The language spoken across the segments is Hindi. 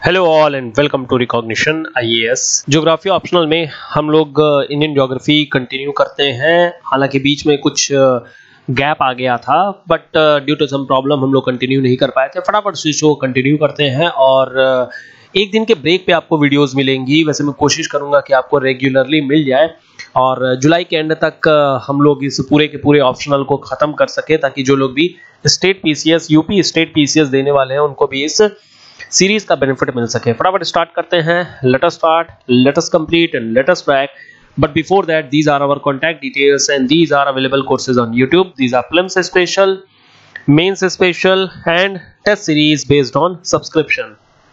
Hello all and welcome to recognition IAS. Geography optional में हम लोग इंडियन ज्योग्राफी कंटिन्यू करते हैं। हालांकि बीच में कुछ गैप आ गया था, but due to some problem हम लोग कंटिन्यू नहीं कर पाए थे। फटाफट से शो कंटिन्यू करते हैं और एक दिन के ब्रेक पे आपको वीडियोस मिलेंगी। वैसे मैं कोशिश करूंगा कि आपको रेगुलरली मिल जाए और जुलाई के एंड तक हम लोग इस पूरे के पूरे ऑप्शनल को खत्म कर सके, ताकि जो लोग भी state PCS, UP state PCS देने वाले हैं उनको भी इस सीरीज का बेनिफिट मिल सके। फटाफट स्टार्ट करते हैं। Let us start, let us complete and let us track. But before that, these are our contact details and these are available courses on YouTube. These are prelims special, mains special and test series based on subscription.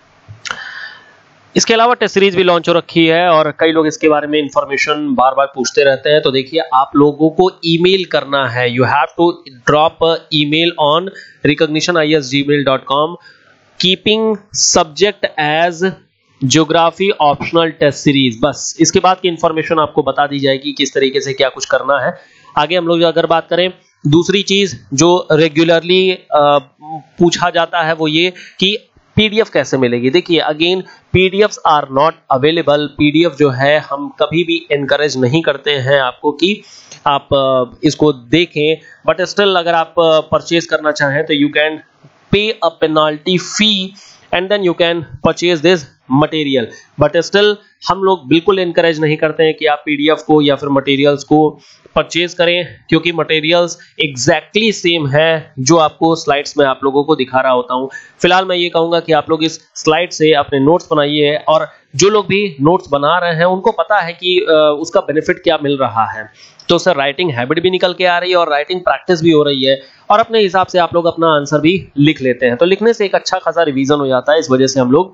इसके अलावा टेस्ट सीरीज भी लॉन्च हो रखी है और कई लोग इसके बारे में इंफॉर्मेशन बार बार पूछते रहते हैं। तो देखिए, आप लोगों को ईमेल करना है। You have to drop email on recognitionis@gmail.com keeping subject as geography optional test series. बस इसके बाद की इंफॉर्मेशन आपको बता दी जाएगी किस तरीके से क्या कुछ करना है। आगे हम लोग अगर बात करें, दूसरी चीज जो रेगुलरली पूछा जाता है वो ये कि पीडीएफ कैसे मिलेगी। देखिए, again PDFs are not available. PDF जो है हम कभी भी एनकरेज नहीं करते हैं आपको कि आप इसको देखें, बट स्टिल अगर आप परचेज करना चाहें तो you can pay a penalty fee and then you can purchase this material, but still हम लोग बिल्कुल encourage नहीं करते हैं कि आप PDF को या फिर materials को परचेज करें, क्योंकि मटेरियल्स एग्जैक्टली सेम है जो आपको स्लाइड्स में आप लोगों को दिखा रहा होता हूं। फिलहाल मैं ये कहूंगा कि आप लोग इस स्लाइड से अपने नोट्स बनाइए, और जो लोग भी नोट्स बना रहे हैं उनको पता है कि उसका बेनिफिट क्या मिल रहा है। तो सर, राइटिंग हैबिट भी निकल के आ रही है और राइटिंग प्रैक्टिस भी हो रही है, और अपने हिसाब से आप लोग अपना आंसर भी लिख लेते हैं। तो लिखने से एक अच्छा खासा रिवीजन हो जाता है। इस वजह से हम लोग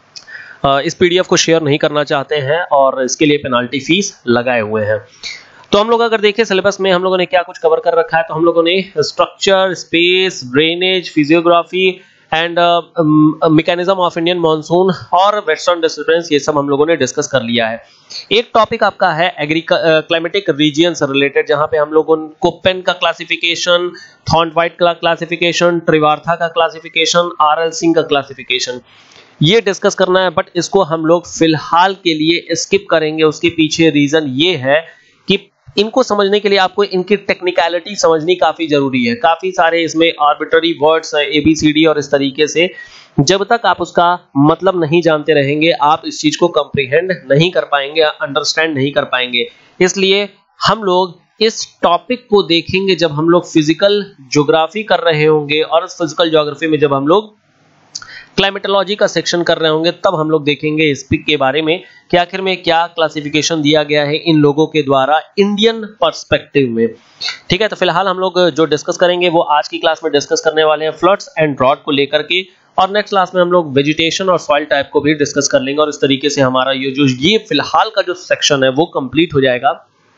इस पीडीएफ को शेयर नहीं करना चाहते हैं और इसके लिए पेनाल्टी फीस लगाए हुए हैं। तो हम लोग अगर देखें सिलेबस में हम लोगों ने क्या कुछ कवर कर रखा है, तो हम लोगों ने structure, space, drainage, physiography and mechanism of Indian monsoon और वेस्टर्न डिस्टर्बेंस, ये सब हम लोगों ने डिस्कस कर लिया है। एक टॉपिक आपका है क्लाइमेटिक रीजियन से रिलेटेड, जहां पे हम लोगों को पेन का क्लासिफिकेशन, थॉर्नवाइट का क्लासिफिकेशन, ट्रिवार्था का क्लासिफिकेशन, आरएल सिंह का क्लासिफिकेशन, ये डिस्कस करना है। बट इसको हम लोग फिलहाल के लिए स्किप करेंगे। उसके पीछे रीजन ये है कि इनको समझने के लिए आपको इनकी टेक्निकलिटी समझनी काफी जरूरी है। काफी सारे इसमें आर्बिट्ररी वर्ड्स है, एबीसीडी, और इस तरीके से जब तक आप उसका मतलब नहीं जानते रहेंगे आप इस चीज को कंप्रीहेंड नहीं कर पाएंगे, अंडरस्टैंड नहीं कर पाएंगे। इसलिए हम लोग इस टॉपिक को देखेंगे जब हम लोग फिजिकल ज्योग्राफी कर रहे होंगे, और इस फिजिकल ज्योग्राफी में जब हम लोग क्लाइमेटोलॉजी का सेक्शन कर रहे होंगे तब हम लोग देखेंगे इस पिक के बारे में कि आखिर में क्या क्लासिफिकेशन दिया गया है इन लोगों के द्वारा इंडियन पर्सपेक्टिव में। ठीक है, तो फिलहाल हम लोग जो डिस्कस करेंगे वो आज की क्लास में डिस्कस करने वाले हैं फ्लड्स एंड ड्रॉट को लेकर के, और नेक्स्ट क्लास में हम लोग वेजिटेशन और सॉइल टाइप को भी डिस्कस कर लेंगे। और इस तरीके से हमारा ये फिलहाल का जो सेक्शन है वो कंप्लीट हो जाएगा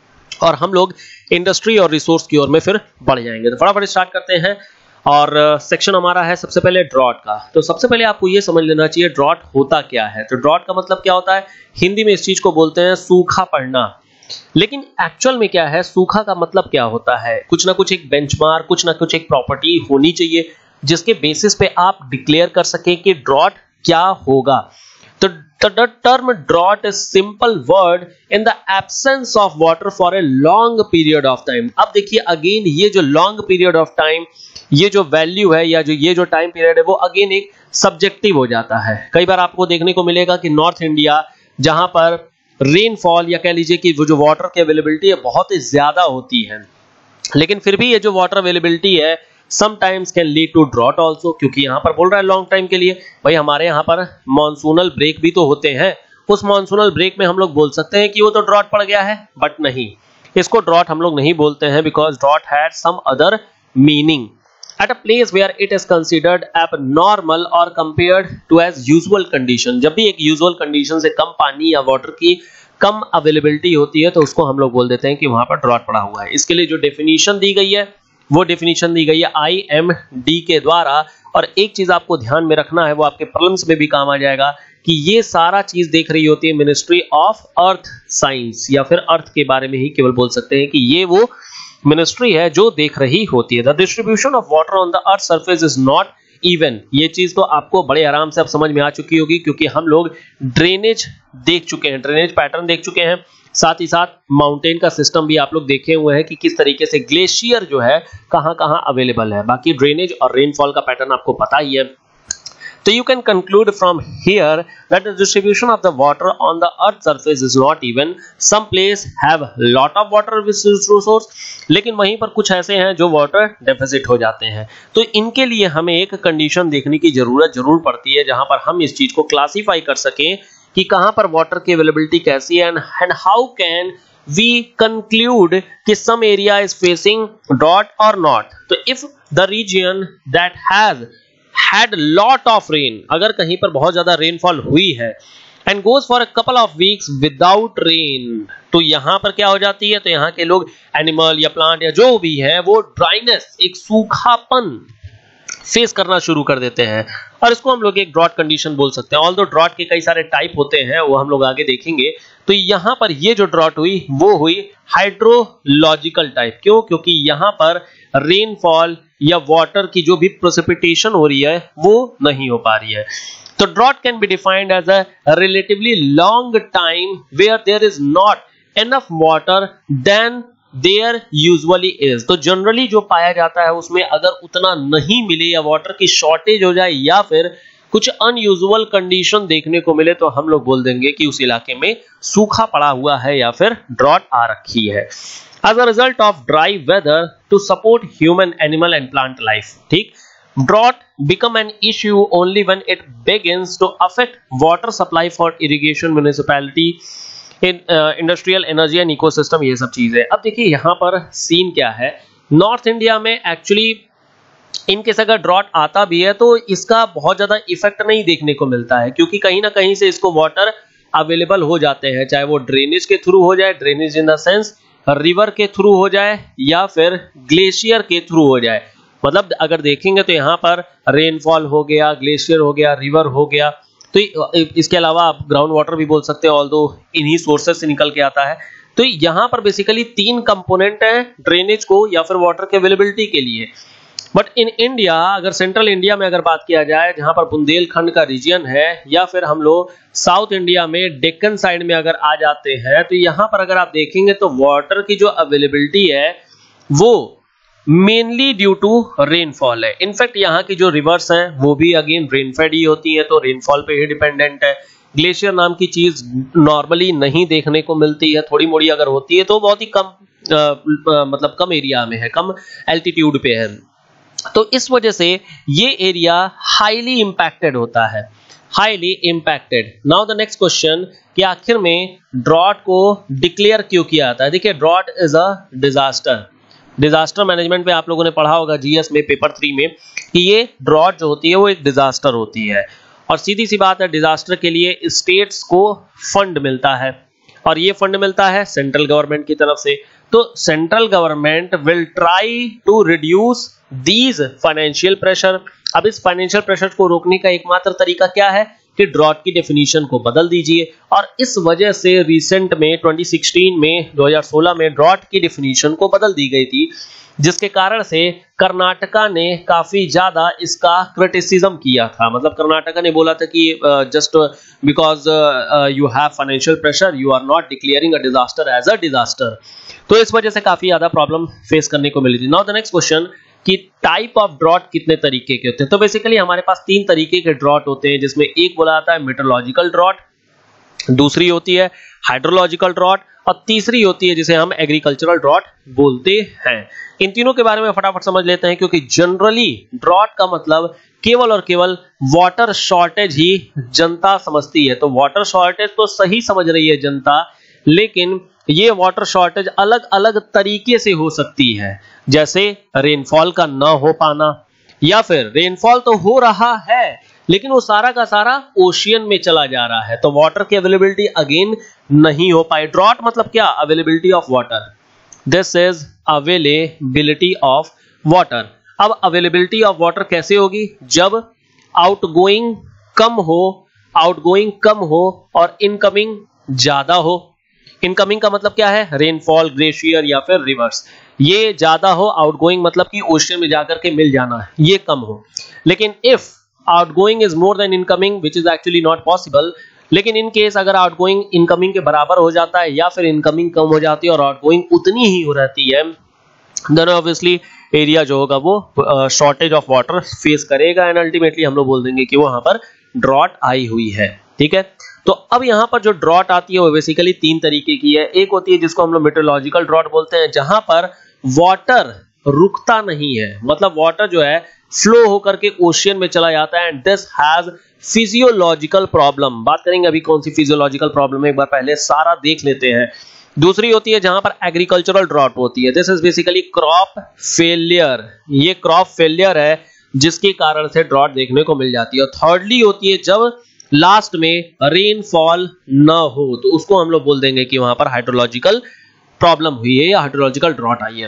और हम लोग इंडस्ट्री और रिसोर्स की ओर में फिर बढ़ जाएंगे। तो फटाफट स्टार्ट करते हैं। और सेक्शन हमारा है सबसे पहले ड्रॉट का। तो सबसे पहले आपको ये समझ लेना चाहिए ड्रॉट होता क्या है। तो ड्रॉट का मतलब क्या होता है, हिंदी में इस चीज को बोलते हैं सूखा पड़ना। लेकिन एक्चुअल में क्या है, सूखा का मतलब क्या होता है? कुछ ना कुछ एक बेंचमार्क, कुछ ना कुछ एक प्रॉपर्टी होनी चाहिए जिसके बेसिस पे आप डिक्लेयर कर सकें कि ड्रॉट क्या होगा। तो the term drought is simple word in the absence of water for a long period of time। अब देखिए, अगेन ये जो लॉन्ग पीरियड ऑफ टाइम, ये जो वैल्यू है या जो ये जो टाइम पीरियड है वो अगेन एक सब्जेक्टिव हो जाता है। कई बार आपको देखने को मिलेगा कि नॉर्थ इंडिया जहां पर रेनफॉल या कह लीजिए कि वो जो वाटर की अवेलेबिलिटी है बहुत ही ज्यादा होती है, लेकिन फिर भी ये जो वाटर अवेलेबिलिटी है sometimes can lead to drought also, क्योंकि यहाँ पर बोल रहा है लॉन्ग टाइम के लिए। भाई हमारे यहाँ पर मॉनसूनल ब्रेक भी तो होते हैं, उस मॉनसूनल ब्रेक में हम लोग बोल सकते हैं कि वो तो ड्रॉट पड़ गया है, बट नहीं, इसको ड्रॉट हम लोग नहीं बोलते हैं, because drought had some other meaning at a place where it is considered abnormal or compared to as usual condition। जब भी एक यूजुअल कंडीशन से कम पानी या वाटर की कम अवेलेबिलिटी होती है तो उसको हम लोग बोल देते हैं कि वहां पर ड्रॉट पड़ा हुआ है। इसके लिए जो डेफिनेशन दी गई है वो डेफिनेशन दी गई है IMD के द्वारा। और एक चीज आपको ध्यान में रखना है, वो आपके प्रॉब्लम्स में भी काम आ जाएगा, कि ये सारा चीज देख रही होती है मिनिस्ट्री ऑफ अर्थ साइंस, या फिर अर्थ के बारे में ही केवल बोल सकते हैं कि ये वो मिनिस्ट्री है जो देख रही होती है। The distribution of water on the earth surface is not even, ये चीज तो आपको बड़े आराम से अब समझ में आ चुकी होगी क्योंकि हम लोग ड्रेनेज देख चुके हैं, ड्रेनेज पैटर्न देख चुके हैं, साथ ही साथ माउंटेन का सिस्टम भी आप लोग देखे हुए हैं कि किस तरीके से ग्लेशियर जो है कहां कहां अवेलेबल है। बाकी ड्रेनेज और रेनफॉल का पैटर्न आपको पता ही है। So you can conclude from here that the distribution of the water on the earth surface is not even. Some place have lot of water resource, लेकिन वहीं पर कुछ ऐसे हैं जो वाटर डेफिसिट हो जाते हैं। तो इनके लिए हमें एक कंडीशन देखने की जरूर पड़ती है जहां पर हम इस चीज को क्लासीफाई कर सकें कि कहां पर वाटर की अवेलेबिलिटी कैसी है and how can we conclude कि some area is facing drought और नॉट। तो if the region that has had lot of rain, अगर कहीं पर बहुत ज्यादा रेनफॉल हुई है and goes for a couple of weeks without rain, तो यहां पर क्या हो जाती है, तो यहां के लोग एनिमल या प्लांट या जो भी है वो ड्राइनेस, एक सूखापन फेस करना शुरू कर देते हैं और इसको हम लोग एक ड्रॉट कंडीशन बोल सकते हैं। ऑल्दो ड्रॉट के कई सारे टाइप होते हैं वो हम लोग आगे देखेंगे। तो यहां पर ये जो ड्रॉट हुई वो हुई हाइड्रोलॉजिकल टाइप। क्यों? क्योंकि यहां पर रेनफॉल या वाटर की जो भी प्रेसिपिटेशन हो रही है वो नहीं हो पा रही है। तो drought can be defined as a relatively long time where there is not enough water then there usually is. तो जनरली जो पाया जाता है उसमें अगर उतना नहीं मिले या वाटर की शॉर्टेज हो जाए या फिर कुछ अनयूजुअल कंडीशन देखने को मिले तो हम लोग बोल देंगे कि उस इलाके में सूखा पड़ा हुआ है या फिर ड्रॉट आ रखी है। As a result of dry weather to support human, animal and plant life, ठीक? Drought become an issue only when it begins to affect water supply for irrigation, municipality, industrial energy and ecosystem, ये सब चीजें। अब देखिए यहाँ पर सीन क्या है, नॉर्थ इंडिया में एक्चुअली इनकेस अगर ड्रॉट आता भी है तो इसका बहुत ज्यादा इफेक्ट नहीं देखने को मिलता है क्योंकि कहीं ना कहीं से इसको वाटर अवेलेबल हो जाते हैं, चाहे वो ड्रेनेज के थ्रू हो जाए, drainage in the sense river के थ्रू हो जाए या फिर ग्लेशियर के थ्रू हो जाए। मतलब अगर देखेंगे तो यहाँ पर रेनफॉल हो गया, ग्लेशियर हो गया, रिवर हो गया, तो इसके अलावा आप ग्राउंड वाटर भी बोल सकते हैं, ऑल्दो इन्हीं सोर्सेस से निकल के आता है। तो यहाँ पर बेसिकली 3 कंपोनेंट है ड्रेनेज को या फिर वाटर के अवेलेबिलिटी के लिए। बट इन इंडिया, अगर सेंट्रल इंडिया में अगर बात किया जाए जहां पर बुंदेलखंड का रीजन है या फिर हम लोग साउथ इंडिया में डेक्कन साइड में अगर आ जाते हैं तो यहां पर अगर आप देखेंगे तो वाटर की जो अवेलेबिलिटी है वो मेनली ड्यू टू रेनफॉल है। इनफैक्ट यहाँ की जो रिवर्स हैं वो भी अगेन रेनफेड ही होती है, तो रेनफॉल पे ही डिपेंडेंट है। ग्लेशियर नाम की चीज नॉर्मली नहीं देखने को मिलती है, थोड़ी मोड़ी अगर होती है तो बहुत ही कम मतलब कम एरिया में है, कम एल्टीट्यूड पे है। तो इस वजह से ये एरिया हाईली इंपैक्टेड होता है, highly impacted. Now the next question कि आखिर में ड्रॉट को डिक्लेयर क्यों किया जाता है। देखिए drought is a disaster. Disaster management में आप लोगों ने पढ़ा होगा जीएस में पेपर 3 में कि ये ड्रॉट जो होती है वो एक डिजास्टर होती है और सीधी सी बात है डिजास्टर के लिए स्टेट्स को फंड मिलता है और ये फंड मिलता है सेंट्रल गवर्नमेंट की तरफ से। तो central government will try to reduce these financial pressure. अब इस फाइनेंशियल प्रेशर को रोकने का एकमात्र तरीका क्या है कि ड्रॉट की डेफिनेशन को बदल दीजिए और इस वजह से रिसेंट में 2016 में 2016 में ड्रॉट की डेफिनेशन को बदल दी गई थी जिसके कारण से कर्नाटका ने काफी ज्यादा इसका क्रिटिसिज्म किया था। मतलब कर्नाटका ने बोला था कि just because you have financial pressure you are not declaring a disaster as a disaster. तो इस वजह से काफी ज्यादा प्रॉब्लम फेस करने को मिली थी। नाउ द नेक्स्ट क्वेश्चन कि टाइप ऑफ ड्रॉट कितने तरीके के होते हैं। तो बेसिकली हमारे पास 3 तरीके के ड्रॉट होते हैं जिसमें एक बोला जाता है मेट्रोलॉजिकल ड्रॉट, दूसरी होती है हाइड्रोलॉजिकल ड्रॉट और तीसरी होती है जिसे हम एग्रीकल्चरल ड्रॉट बोलते हैं। इन तीनों के बारे में फटाफट समझ लेते हैं क्योंकि जनरली ड्रॉट का मतलब केवल और केवल वाटर शॉर्टेज ही जनता समझती है। तो वाटर शॉर्टेज तो सही समझ रही है जनता, लेकिन ये वाटर शॉर्टेज अलग अलग तरीके से हो सकती है, जैसे रेनफॉल का ना हो पाना या फिर रेनफॉल तो हो रहा है लेकिन वो सारा का सारा ओशियन में चला जा रहा है, तो वाटर की अवेलेबिलिटी अगेन नहीं हो पाए। ड्रॉट मतलब क्या? Availability of water. This is availability of water. अब अवेलेबिलिटी ऑफ वाटर कैसे होगी? जब आउटगोइंग कम हो और इनकमिंग ज्यादा हो। इनकमिंग का मतलब क्या है? रेनफॉल, ग्लेशियर या फिर रिवर्स। ये ज्यादा हो, आउटगोइंग मतलब कि ओशियन में जाकर के मिल जाना, ये कम हो। लेकिन if outgoing is more than incoming which is actually not possible, लेकिन इन केस अगर आउटगोइंग इनकमिंग के बराबर हो जाता है या फिर इनकमिंग कम हो जाती है और आउटगोइंग उतनी ही हो रहती है, देन ऑब्वियसली एरिया जो होगा वो शॉर्टेज ऑफ वाटर फेस करेगा एंड अल्टीमेटली हम लोग बोल देंगे कि वहां पर ड्रॉट आई हुई है। ठीक है, तो अब यहाँ पर जो ड्रॉट आती है वो बेसिकली 3 तरीके की है। एक होती है जिसको हम लोग मेट्रोलॉजिकल ड्रॉट बोलते हैं, जहां पर वाटर रुकता नहीं है, मतलब वाटर जो है फ्लो होकर के ओशियन में चला जाता है and this has physiological problem. बात करेंगे अभी कौन सी फिजियोलॉजिकल प्रॉब्लम है, एक बार पहले सारा देख लेते हैं। दूसरी होती है जहां पर एग्रीकल्चरल ड्रॉट होती है, this is basically crop failure, ये क्रॉप फेलियर है जिसके कारण से ड्रॉट देखने को मिल जाती है। और थर्डली होती है जब लास्ट में रेनफॉल न हो, तो उसको हम लोग बोल देंगे कि वहां पर हाइड्रोलॉजिकल प्रॉब्लम हुई है या हाइड्रोलॉजिकल ड्रॉट आई है।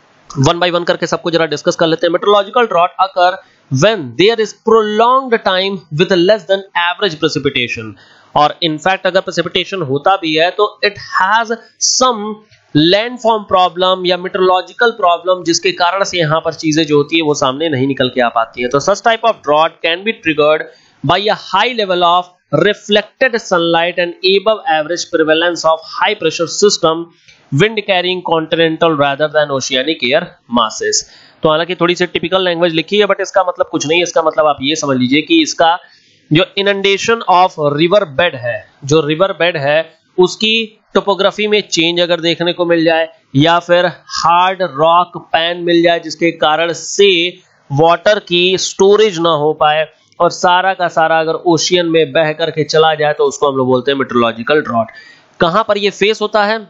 वन बाय वन करके सबको जरा डिस्कस कर लेते हैं। Metrological drought occur when there is prolonged time with less than average precipitation, और इनफैक्ट अगर precipitation होता भी है तो it has some landform problem या meteorological problem जिसके कारण से यहाँ पर चीजें जो होती है वो सामने नहीं निकल के आ पाती है। तो such type of drought can be triggered by a high level of reflected sunlight and above average prevalence of high pressure system wind carrying continental rather than oceanic air masses। तो हालांकि थोड़ी सी टिपिकल लैंग्वेज लिखी है बट इसका मतलब कुछ नहीं, इसका मतलब आप ये समझ लीजिए कि इसका जो इनंडेशन ऑफ रिवर बेड है, जो रिवर बेड है उसकी टोपोग्राफी में चेंज अगर देखने को मिल जाए या फिर हार्ड रॉक पैन मिल जाए जिसके कारण से वाटर की स्टोरेज ना हो पाए और सारा का सारा अगर ओशियन में बह करके चला जाए तो उसको हम लोग बोलते हैं मेट्रोलॉजिकल ड्रॉट। कहां पर ये फेस होता है,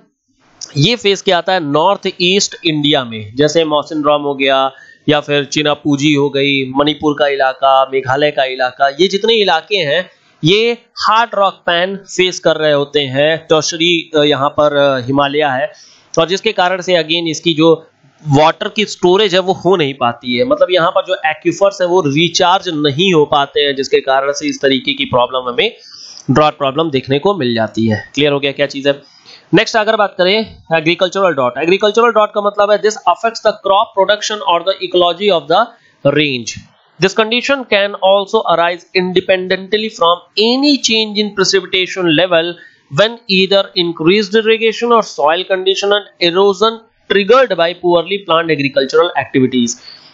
ये फेस क्या आता है नॉर्थ ईस्ट इंडिया में, जैसे मौसिनराम हो गया या फिर चिनापूजी हो गई, मणिपुर का इलाका, मेघालय का इलाका, ये जितने इलाके हैं ये हार्ड रॉक पैन फेस कर रहे होते हैं। टर्शरी यहाँ पर हिमालय है और जिसके कारण से अगेन इसकी जो वाटर की स्टोरेज है वो हो नहीं पाती है, मतलब यहाँ पर जो एक्विफर्स है वो रिचार्ज नहीं हो पाते हैं जिसके कारण से इस तरीके की प्रॉब्लम हमें ड्रॉट प्रॉब्लम देखने को मिल जाती है। क्लियर हो गया क्या चीज है। नेक्स्ट अगर बात करें एग्रीकल्चरल ड्रॉट, एग्रीकल्चरल ड्रॉट का मतलब है this affects the crop production और the ecology of the range. This condition can also arise independently from any change in precipitation level when either increased irrigation और soil condition and erosion triggered by poorly planned agricultural activities.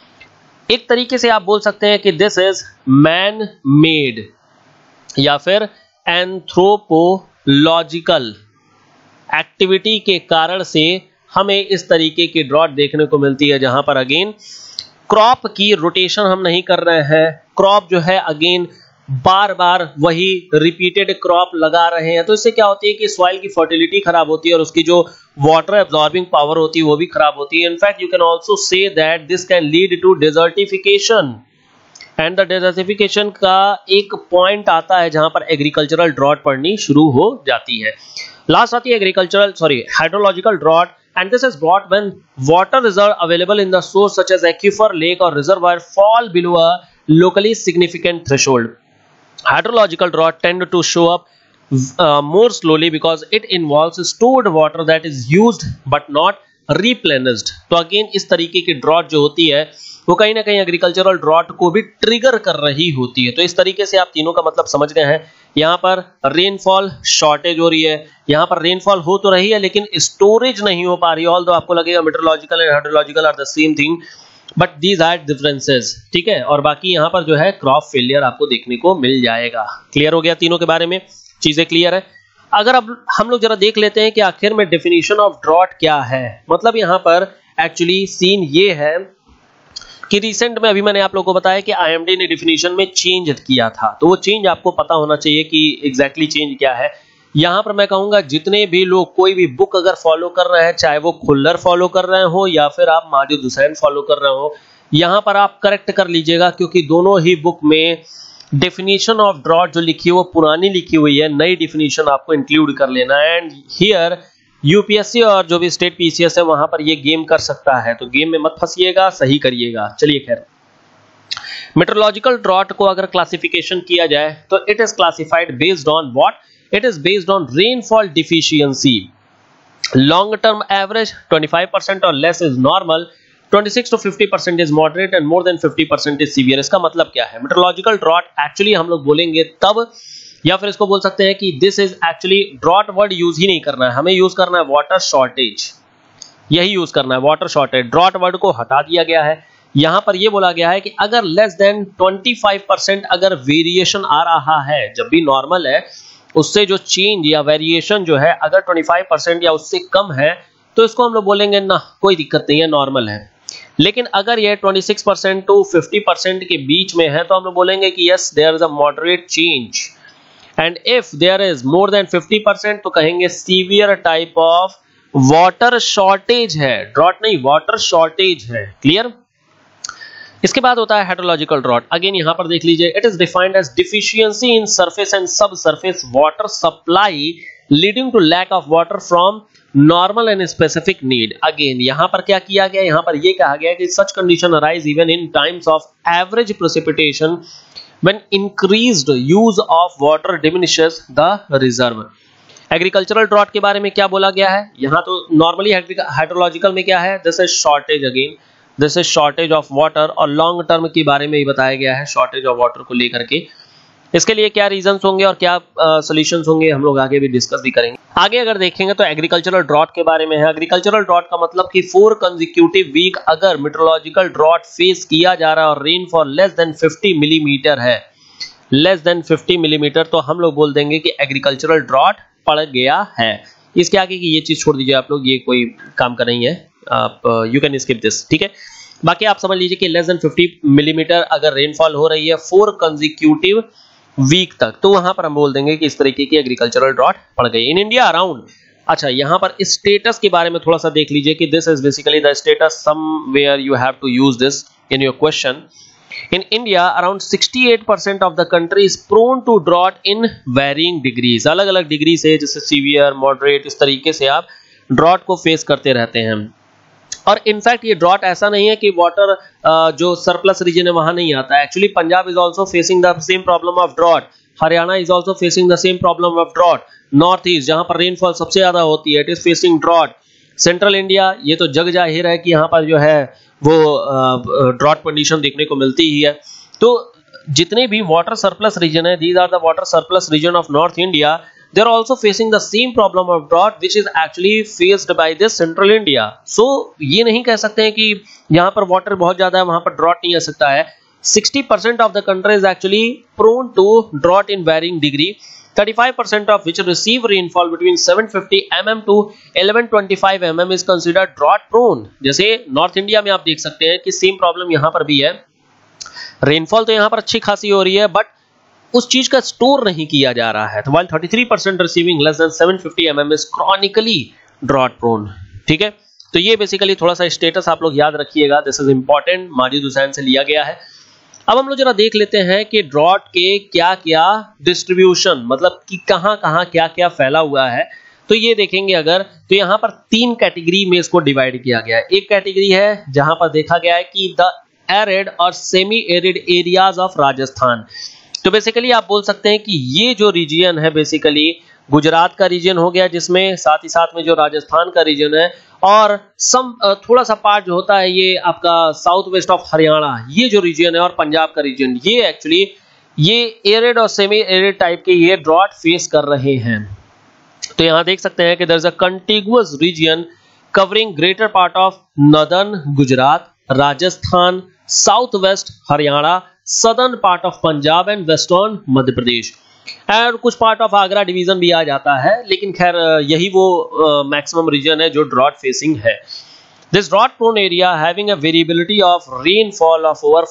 एक तरीके से आप बोल सकते हैं कि दिस इज मैन मेड या फिर एंथ्रोपोलॉजिकल एक्टिविटी के कारण से हमें इस तरीके की ड्रॉट देखने को मिलती है जहां पर अगेन क्रॉप की रोटेशन हम नहीं कर रहे हैं, क्रॉप जो है अगेन बार बार वही रिपीटेड क्रॉप लगा रहे हैं, तो इससे क्या होती है कि सॉइल की फर्टिलिटी खराब होती है और उसकी जो वाटर एब्जॉर्बिंग पावर होती है वो भी खराब होती है। In fact you can also say that this can lead to desertification and the desertification का एक पॉइंट आता है जहां पर एग्रीकल्चरल ड्रॉट पड़नी शुरू हो जाती है। लास्ट आती है hydrological drought and this is brought when water reserve available in the source such as aquifer, lake or reservoir fall below a locally significant threshold. Hydrological drought tend to show up more slowly because it involves stored water that is used but not replenished. तो अगेन इस तरीके की ड्रॉट जो होती है वो कहीं ना कहीं एग्रीकल्चरल ड्रॉट को भी ट्रिगर कर रही होती है। तो इस तरीके से आप तीनों का मतलब समझ गए हैं। यहाँ पर रेनफॉल शॉर्टेज हो रही है, यहाँ पर रेनफॉल हो तो रही है लेकिन स्टोरेज नहीं हो पा रही है, ऑल्दो आपको लगेगा metrological and hydrological are the same thing but these are differences. ठीक है, और बाकी यहाँ पर जो है क्रॉप फेलियर आपको देखने को मिल जाएगा। क्लियर हो गया तीनों के बारे में, चीजें क्लियर है। अगर अब हम लोग जरा देख लेते हैं कि आखिर में डेफिनेशन ऑफ ड्रॉट क्या है। मतलब यहाँ पर एक्चुअली सीन ये है कि रिसेंट में अभी मैंने आप लोगों को बताया कि आईएमडी ने डिफिनेशन में चेंज किया था, तो वो चेंज आपको पता होना चाहिए कि एग्जैक्टली चेंज क्या है। यहाँ पर मैं कहूंगा जितने भी लोग कोई भी बुक अगर फॉलो कर रहे हैं, चाहे वो खुल्लर फॉलो कर रहे हो या फिर आप माजिद हुसैन फॉलो कर रहे हो, यहाँ पर आप करेक्ट कर लीजिएगा क्योंकि दोनों ही बुक में डेफिनेशन ऑफ ड्रॉट जो लिखी है वो पुरानी लिखी हुई है, नई डेफिनेशन आपको इंक्लूड कर लेना है। एंड हियर यूपीएससी और जो भी स्टेट पीसीएस है वहां पर ये गेम कर सकता है, तो गेम में मत फंसिएगा, सही करिएगा। चलिए खैर, मेट्रोलॉजिकल ड्रॉट को अगर क्लासिफिकेशन किया जाए तो it is classified based on what, it is based on rainfall deficiency. Long term average 25% और less is normal, 26 to 50% is moderate and more than 50% is severe. इसका मतलब क्या है? मेट्रोलॉजिकल ड्रॉट एक्चुअली हम लोग बोलेंगे तब, या फिर इसको बोल सकते हैं कि this is actually, drought word use ही नहीं करना है, हमें यूज करना है वाटर शॉर्टेज, यही यूज करना है वाटर शॉर्टेज। ड्रॉट वर्ड को हटा दिया गया है। यहां पर यह बोला गया है कि अगर लेस देन 25% अगर वेरिएशन आ रहा है, जब भी नॉर्मल है उससे जो चेंज या वेरिएशन जो है अगर 25% या उससे कम है तो इसको हम लोग बोलेंगे ना कोई दिक्कत नहीं है, नॉर्मल है। लेकिन अगर ये 26% टू 50% के बीच में है तो हम लोग बोलेंगे कि yes there is a moderate change, and if there is more than 50% तो कहेंगे severe type of water shortage है, ड्रॉट नहीं वाटर शॉर्टेज है। क्लियर? इसके बाद होता है हेड्रोलॉजिकल ड्रॉट। अगेन यहां पर देख लीजिए, it is defined as deficiency in surface and sub surface water supply leading to lack of water from normal and specific need. Again यहां पर क्या किया गया? यहां पर यह कहा गया कि such condition arise even in times of average precipitation when increased use of water diminishes the reserve. Agricultural drought के बारे में क्या बोला गया है? यहां तो नॉर्मली हाइड्रोलॉजिकल में क्या है? This is shortage, again this is shortage of water, और लॉन्ग टर्म के बारे में ही बताया गया है शॉर्टेज ऑफ वाटर को लेकर के। इसके लिए क्या रीजंस होंगे और क्या सॉल्यूशंस होंगे हम लोग आगे भी डिस्कस भी करेंगे। आगे अगर देखेंगे तो एग्रीकल्चरल ड्रॉट के बारे में है। एग्रीकल्चरल ड्रॉट का मतलब कि 4 कंसेक्यूटिव वीक अगर मेट्रोलॉजिकल ड्रॉट फेस किया जा रहा है और रेनफॉल लेस देन 50 मिलीमीटर है, लेस देन 50 मिलीमीटर, तो हम लोग बोल देंगे कि एग्रीकल्चरल ड्रॉट पड़ गया है। इसके आगे की ये चीज छोड़ दीजिए आप लोग, ये कोई काम का नहीं है, आप यू कैन स्किप दिस, ठीक है। बाकी आप समझ लीजिए कि लेस देन 50 मिलीमीटर अगर रेनफॉल हो रही है 4 कंसेक्यूटिव वीक तक, तो वहां पर हम बोल देंगे कि इस तरीके की एग्रीकल्चरल ड्रॉट पड़ गई इन इंडिया अराउंड। अच्छा, यहां पर स्टेटस के बारे में थोड़ा सा देख लीजिए कि this is basically the status, somewhere you have to use this in your question. In India, around 68% of the country is prone to drought in varying degrees. अलग-अलग डिग्री से, जैसे सीवियर, मॉडरेट, इस तरीके से आप ड्रॉट को फेस करते रहते हैं। और इनफैक्ट ये ड्रॉट ऐसा नहीं है कि वाटर जो सरप्लस रीजन है वहां नहीं आता है। Actually Punjab is also facing the same problem of drought, Haryana is also facing the same problem of drought, north east जहां पर रेनफॉल सबसे ज्यादा होती है it is facing drought, central India ये तो जग जाहिर है कि यहाँ पर जो है वो ड्रॉट कंडीशन देखने को मिलती ही है। तो जितने भी वाटर सरप्लस रीजन है, these are the water surplus region of north India, they are also facing the same problem of drought which is actually faced by this central India. So ये नहीं कह सकते हैं कि यहाँ पर वाटर बहुत ज्यादा है वहां पर ड्रॉट नहीं आ सकता है। 60% of the country is actually prone to drought in varying degree, 35% of which receive rainfall between 750 mm to 1125 mm is considered drought prone. जैसे नॉर्थ इंडिया में आप देख सकते हैं कि सेम प्रॉब्लम यहाँ पर भी है, रेनफॉल तो यहाँ पर अच्छी खासी हो रही है बट उस चीज का स्टोर नहीं किया जा रहा है। तो while 33% receiving less than 750 mm is chronically drought prone. ठीक है, तो ये बेसिकली थोड़ा सा स्टेटस आप लोग याद रखिएगा, this is important, Majid Hussain से लिया गया है। अब हम लोग जरा देख लेते हैं कि ड्रॉट के क्या क्या डिस्ट्रीब्यूशन, मतलब कि कहां कहां क्या क्या फैला हुआ है। तो ये देखेंगे अगर, तो यहाँ पर 3 कैटेगरी में इसको डिवाइड किया गया है। एक कैटेगरी है जहां पर देखा गया है कि द एरिड और semi arid areas of Rajasthan. तो बेसिकली आप बोल सकते हैं कि ये जो रीजन है बेसिकली गुजरात का रीजन हो गया, जिसमें साथ ही साथ में जो राजस्थान का रीजन है और थोड़ा सा पार्ट जो होता है ये आपका साउथ वेस्ट ऑफ हरियाणा, ये जो रीजन है, और पंजाब का रीजन, ये एक्चुअली ये एरिड और सेमी एरिड टाइप के ये ड्रॉट फेस कर रहे हैं। तो यहां देख सकते हैं कि there is a contiguous region covering greater part of northern Gujarat, Rajasthan, south west Haryana, southern part of Punjab and western Madhya Pradesh, और कुछ पार्ट ऑफ आगरा डिवीजन भी आ जाता है, लेकिन खैर यही वो मैक्सिमम रीजन है जो ड्रॉट फेसिंग है। This drought prone area having a variability of rainfall of over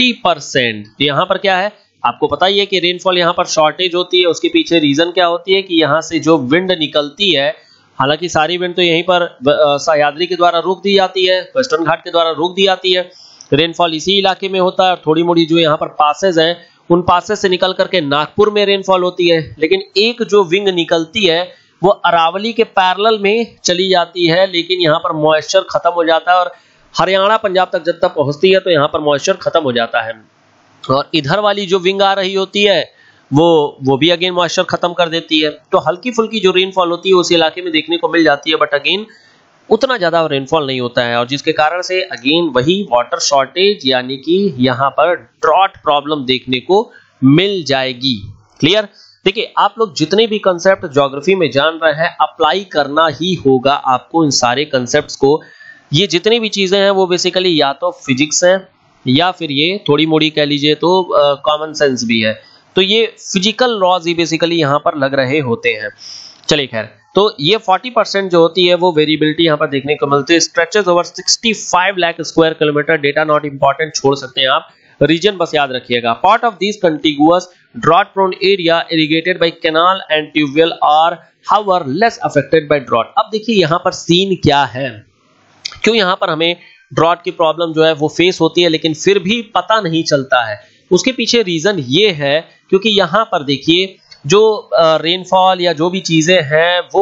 40%। तो यहाँ पर क्या है, आपको पता ही है कि रेनफॉल यहाँ पर शॉर्टेज होती है, उसके पीछे रीजन क्या होती है कि यहाँ से जो विंड निकलती है, हालांकि सारी विंड तो यहीं पर सह्याद्री के द्वारा रोक दी जाती है, वेस्टर्न घाट के द्वारा रोक दी जाती है, रेनफॉल इसी इलाके में होता है, और थोड़ी मोड़ी जो यहाँ पर पासेज हैं उन पासेज से निकल करके नागपुर में रेनफॉल होती है। लेकिन एक जो विंग निकलती है वो अरावली के पैरेलल में चली जाती है, लेकिन यहाँ पर मॉइस्चर खत्म हो जाता है और हरियाणा पंजाब तक जब तक पहुंचती है तो यहाँ पर मॉइस्चर खत्म हो जाता है। और इधर वाली जो विंग आ रही होती है वो भी अगेन मॉइस्चर खत्म कर देती है। तो हल्की फुल्की जो रेनफॉल होती है उस इलाके में देखने को मिल जाती है, बट अगेन उतना ज्यादा रेनफॉल नहीं होता है, और जिसके कारण से अगेन वही वाटर शॉर्टेज यानी कि यहाँ पर ड्रॉट प्रॉब्लम देखने को मिल जाएगी। क्लियर? देखिए, आप लोग जितने भी कंसेप्ट ज्योग्राफी में जान रहे हैं अप्लाई करना ही होगा आपको इन सारे कंसेप्ट्स को। ये जितनी भी चीजें हैं वो बेसिकली या तो फिजिक्स है या फिर ये थोड़ी मोड़ी कह लीजिए तो कॉमन सेंस भी है। तो ये फिजिकल लॉज ही बेसिकली यहाँ पर लग रहे होते हैं। चलिए खैर, तो ये 40% जो होती है वो वेरिएबिलिटी यहाँ पर देखने को मिलती है। Stretches over 65 lakh square kilometre, data not important, छोड़ सकते हैं आप, रीजन बस याद रखिएगा। Part of this contiguous drought prone area irrigated by canal and tubewell are however less affected by drought. अब देखिए यहाँ पर सीन क्या है, क्यों यहाँ पर हमें ड्रॉट की प्रॉब्लम जो है वो फेस होती है लेकिन फिर भी पता नहीं चलता है। उसके पीछे रीजन ये है क्योंकि यहाँ पर देखिए जो रेनफॉल या जो भी चीजें हैं वो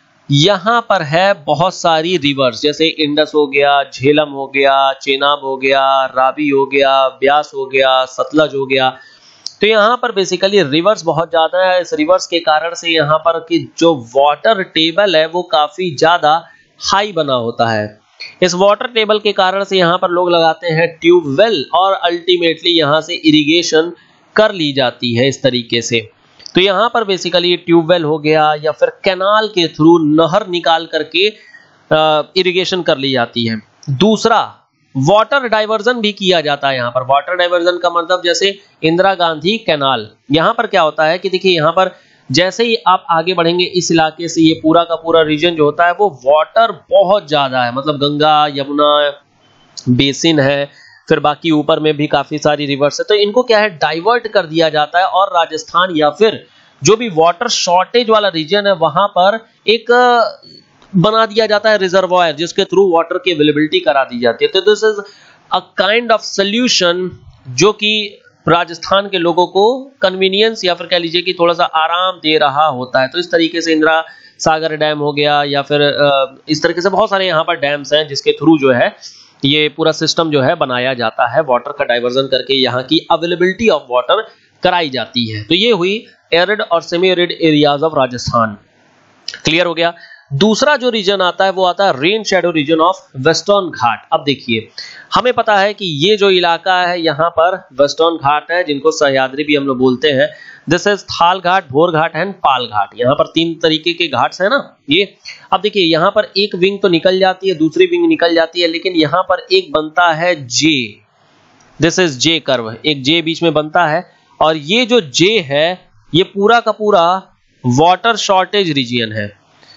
यहाँ पर है बहुत सारी रिवर्स, जैसे इंडस हो गया, झेलम हो गया, चेनाब हो गया, रावी हो गया, ब्यास हो गया, सतलज हो गया। तो यहाँ पर बेसिकली रिवर्स बहुत ज्यादा है। इस रिवर्स के कारण से यहाँ पर की जो वाटर टेबल है वो काफी ज्यादा हाई बना होता है। इस वाटर टेबल के कारण से यहाँ पर लोग लगाते हैं ट्यूबवेल और अल्टीमेटली यहाँ से इरिगेशन कर ली जाती है इस तरीके से। तो यहाँ पर बेसिकली ट्यूबवेल हो गया या फिर कैनाल के थ्रू नहर निकाल करके इरिगेशन कर ली जाती है। दूसरा, वाटर डाइवर्जन भी किया जाता है। यहाँ पर वाटर डाइवर्जन का मतलब जैसे इंदिरा गांधी कैनाल, यहाँ पर क्या होता है कि देखिए यहाँ पर जैसे ही आप आगे बढ़ेंगे इस इलाके से ये पूरा का पूरा रीजन जो होता है वो वाटर बहुत ज्यादा है, मतलब गंगा यमुना बेसिन है, फिर बाकी ऊपर में भी काफी सारी रिवर्स है। तो इनको क्या है, डाइवर्ट कर दिया जाता है और राजस्थान या फिर जो भी वाटर शॉर्टेज वाला रीजन है वहां पर एक बना दिया जाता है रिजर्वायर, जिसके थ्रू वाटर की अवेलेबिलिटी करा दी जाती है। तो this is a kind of solution जो कि राजस्थान के लोगों को कन्वीनियंस या फिर कह लीजिए कि थोड़ा सा आराम दे रहा होता है। तो इस तरीके से इंदिरा सागर डैम हो गया या फिर इस तरीके से बहुत सारे यहाँ पर डैम्स हैं जिसके थ्रू जो है ये पूरा सिस्टम जो है बनाया जाता है, वाटर का डाइवर्जन करके यहाँ की अवेलेबिलिटी ऑफ वाटर कराई जाती है। तो ये हुई एरिड और semi arid areas of Rajasthan. Clear हो गया? दूसरा जो रीजन आता है वो आता है rain shadow region of western Ghat. अब देखिए, हमें पता है कि ये जो इलाका है यहाँ पर वेस्टर्न घाट है, जिनको सह्याद्री भी हम लोग बोलते हैं। दिस इज थाल घाट, भोर घाट एंड पाल घाट। यहाँ पर 3 तरीके के घाट्स है ना ये। अब देखिए यहाँ पर एक विंग तो निकल जाती है, दूसरी विंग निकल जाती है, लेकिन यहाँ पर एक बनता है J, this is J curve, एक जे बीच में बनता है। और ये जो जे है ये पूरा का पूरा वाटर शॉर्टेज रीजन है।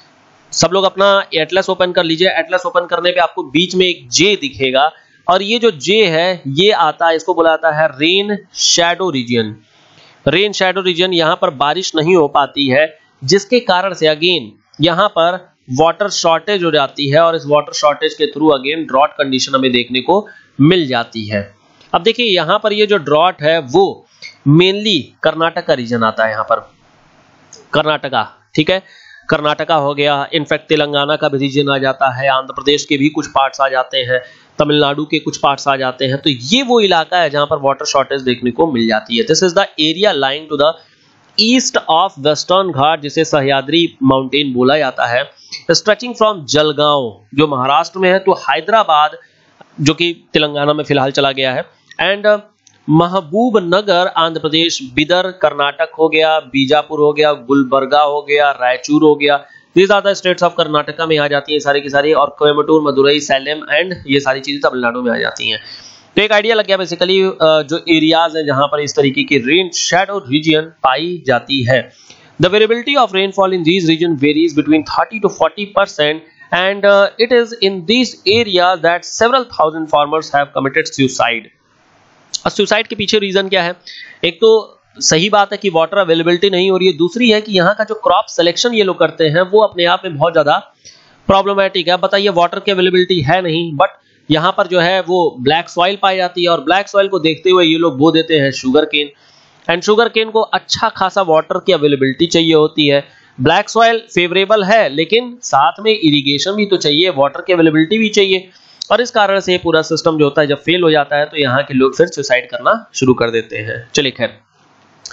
सब लोग अपना एटलस ओपन कर लीजिए। एटलस ओपन करने पे आपको बीच में एक जे दिखेगा और ये जो जे है ये आता है, इसको बोला जाता है rain shadow region. Rain shadow region यहाँ पर बारिश नहीं हो पाती है, जिसके कारण से अगेन यहाँ पर वाटर शॉर्टेज हो जाती है और इस वाटर शॉर्टेज के थ्रू अगेन ड्रॉट कंडीशन हमें देखने को मिल जाती है। अब देखिए यहाँ पर ये जो ड्रॉट है वो मेनली कर्नाटक का रीजन आता है। यहाँ पर कर्नाटका, ठीक है, कर्नाटका हो गया, इनफैक्ट तेलंगाना का भी रीजन आ जाता है, आंध्र प्रदेश के भी कुछ पार्ट्स आ जाते हैं, तमिलनाडु के कुछ पार्ट्स आ जाते हैं। तो ये वो इलाका है जहां पर वाटर शॉर्टेज देखने को मिल जाती है। This is the area lying to the east of western Ghat, जिसे सह्याद्री माउंटेन बोला जाता है, स्ट्रेचिंग फ्रॉम जलगांव जो महाराष्ट्र में है टू हैदराबाद जो कि तेलंगाना में फिलहाल चला गया है, एंड महबूब नगर आंध्र प्रदेश, बिदर कर्नाटक हो गया, बीजापुर हो गया, गुलबर्गा हो गया, रायचूर हो गया। These are the states of Karnataka में आ जाती हैं सारी की सारी, और कोयम्बटूर, मदुरई, सैलेम एंड ये सारी चीजें तमिलनाडु में आ जाती हैं। तो एक आइडिया लग गया बेसिकली जो एरियाज हैं जहां पर इस तरीके की रेन शैडो रीजन पाई जाती है। The variability of rainfall in these region varies between 30 to 40% and it is in these areas that several thousand farmers have committed suicide। Suicide के पीछे रीजन क्या है? एक तो सही बात है कि वाटर अवेलेबिलिटी नहीं हो रही है, दूसरी है कि यहाँ का जो क्रॉप सिलेक्शन ये लोग करते हैं वो अपने आप में बहुत ज्यादा प्रॉब्लमेटिक है। बताइए, वाटर की अवेलेबिलिटी है नहीं, बट यहाँ पर जो है वो ब्लैक सॉइल पाई जाती है और ब्लैक सॉइल को देखते हुए ये लोग बो देते हैं शुगर केन, एंड शुगर केन को अच्छा खासा वाटर की अवेलेबिलिटी चाहिए होती है। ब्लैक सॉइल फेवरेबल है लेकिन साथ में इरिगेशन भी तो चाहिए, वाटर की अवेलेबिलिटी भी चाहिए, और इस कारण से पूरा सिस्टम जो होता है जब फेल हो जाता है तो यहाँ के लोग फिर सुसाइड करना शुरू कर देते हैं। चलिए खैर,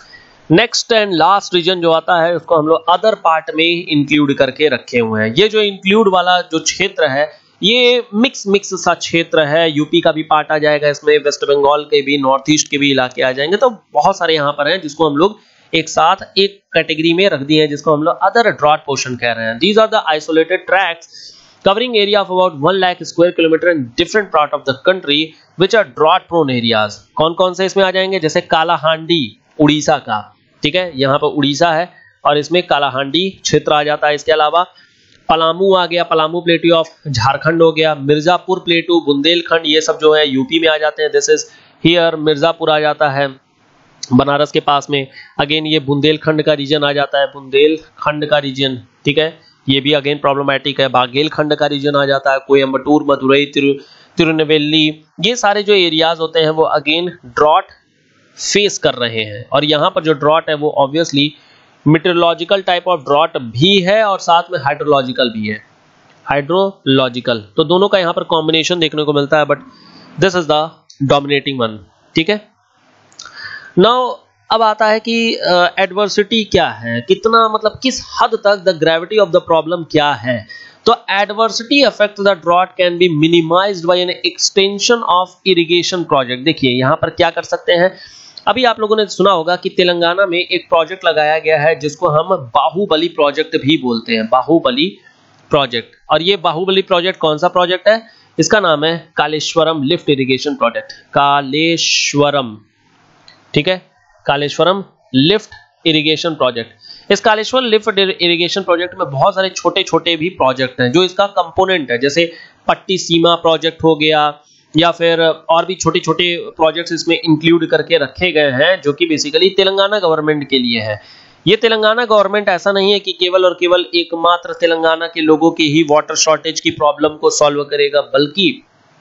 नेक्स्ट एंड लास्ट रीजन जो आता है उसको हम लोग अदर पार्ट में इंक्लूड करके रखे हुए हैं। ये जो इंक्लूड वाला जो क्षेत्र है ये मिक्स सा क्षेत्र है। यूपी का भी पार्ट आ जाएगा इसमें, वेस्ट बंगाल के भी, नॉर्थ ईस्ट के भी इलाके आ जाएंगे। तो बहुत सारे यहाँ पर हैं जिसको हम लोग एक साथ एक कैटेगरी में रख दिए हैं, जिसको हम लोग अदर ड्रॉट पोर्शन कह रहे हैं। These are the isolated tracts covering area of about 1 lakh square kilometer in different part of the country which are drought prone areas। कौन-कौन से इसमें आ जाएंगे? जैसे कालाहांडी उड़ीसा का, ठीक है, यहाँ पर उड़ीसा है और इसमें कालाहांडी क्षेत्र आ जाता है। इसके अलावा पलामू आ गया, पलामू प्लेटू ऑफ झारखंड हो गया, मिर्जापुर प्लेटू, बुंदेलखंड, ये सब जो है यूपी में आ जाते हैं। दिस इज हियर मिर्जापुर आ जाता है बनारस के पास में। अगेन ये बुंदेलखंड का रीजन आ जाता है, बुंदेलखंड का रीजन, ठीक है, ये भी अगेन प्रॉब्लमैटिक है। बागेलखंड का रीजन आ जाता है, कोयम्बटूर, मदुरई, तिरुनेलवेली, ये सारे जो एरियाज होते हैं वो अगेन ड्रॉट फेस कर रहे हैं। और यहाँ पर जो ड्रॉट है वो obviously meteorological type of drought भी है और साथ में हाइड्रोलॉजिकल भी है, हाइड्रोलॉजिकल, तो दोनों का यहाँ पर कॉम्बिनेशन देखने को मिलता है, but this is the dominating one, ठीक है। नाउ अब आता है कि एडवर्सिटी क्या है, कितना मतलब किस हद तक the gravity of the problem क्या है। तो adversity affect the drought can be minimised by an extension of irrigation project. देखिए यहाँ पर क्या कर सकते हैं, अभी आप लोगों ने सुना होगा कि तेलंगाना में एक प्रोजेक्ट लगाया गया है जिसको हम बाहुबली प्रोजेक्ट भी बोलते हैं, बाहुबली प्रोजेक्ट। और ये बाहुबली प्रोजेक्ट कौन सा प्रोजेक्ट है? इसका नाम है Kaleshwaram lift irrigation project, Kaleshwaram, ठीक है, कालेश्वरम लिफ्ट इरिगेशन प्रोजेक्ट। इस कालेश्वर लिफ्ट इरिगेशन प्रोजेक्ट में बहुत सारे छोटे छोटे भी प्रोजेक्ट हैं जो इसका कंपोनेंट है, जैसे पट्टी सीमा प्रोजेक्ट हो गया या फिर और भी छोटे छोटे प्रोजेक्ट्स इसमें इंक्लूड करके रखे गए हैं जो कि बेसिकली तेलंगाना गवर्नमेंट के लिए है। ये तेलंगाना गवर्नमेंट ऐसा नहीं है कि केवल और केवल एकमात्र तेलंगाना के लोगों की ही वाटर शॉर्टेज की प्रॉब्लम को सॉल्व करेगा, बल्कि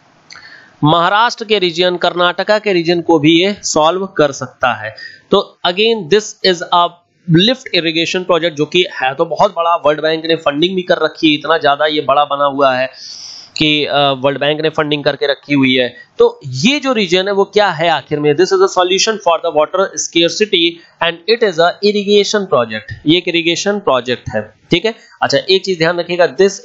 महाराष्ट्र के रीजन, कर्नाटका के रीजन को भी ये सॉल्व कर सकता है। तो again this is a lift irrigation project जो कि है तो बहुत बड़ा, वर्ल्ड बैंक ने फंडिंग भी कर रखी है, इतना ज्यादा ये बड़ा बना हुआ है कि वर्ल्ड बैंक ने फंडिंग करके रखी हुई है। तो ये जो रीजन है वो क्या है आखिर में? This is a solution for the water scarcity and it is a irrigation project. ये एक इरिगेशन प्रोजेक्ट है, ठीक है। अच्छा, एक चीज ध्यान रखिएगा, दिस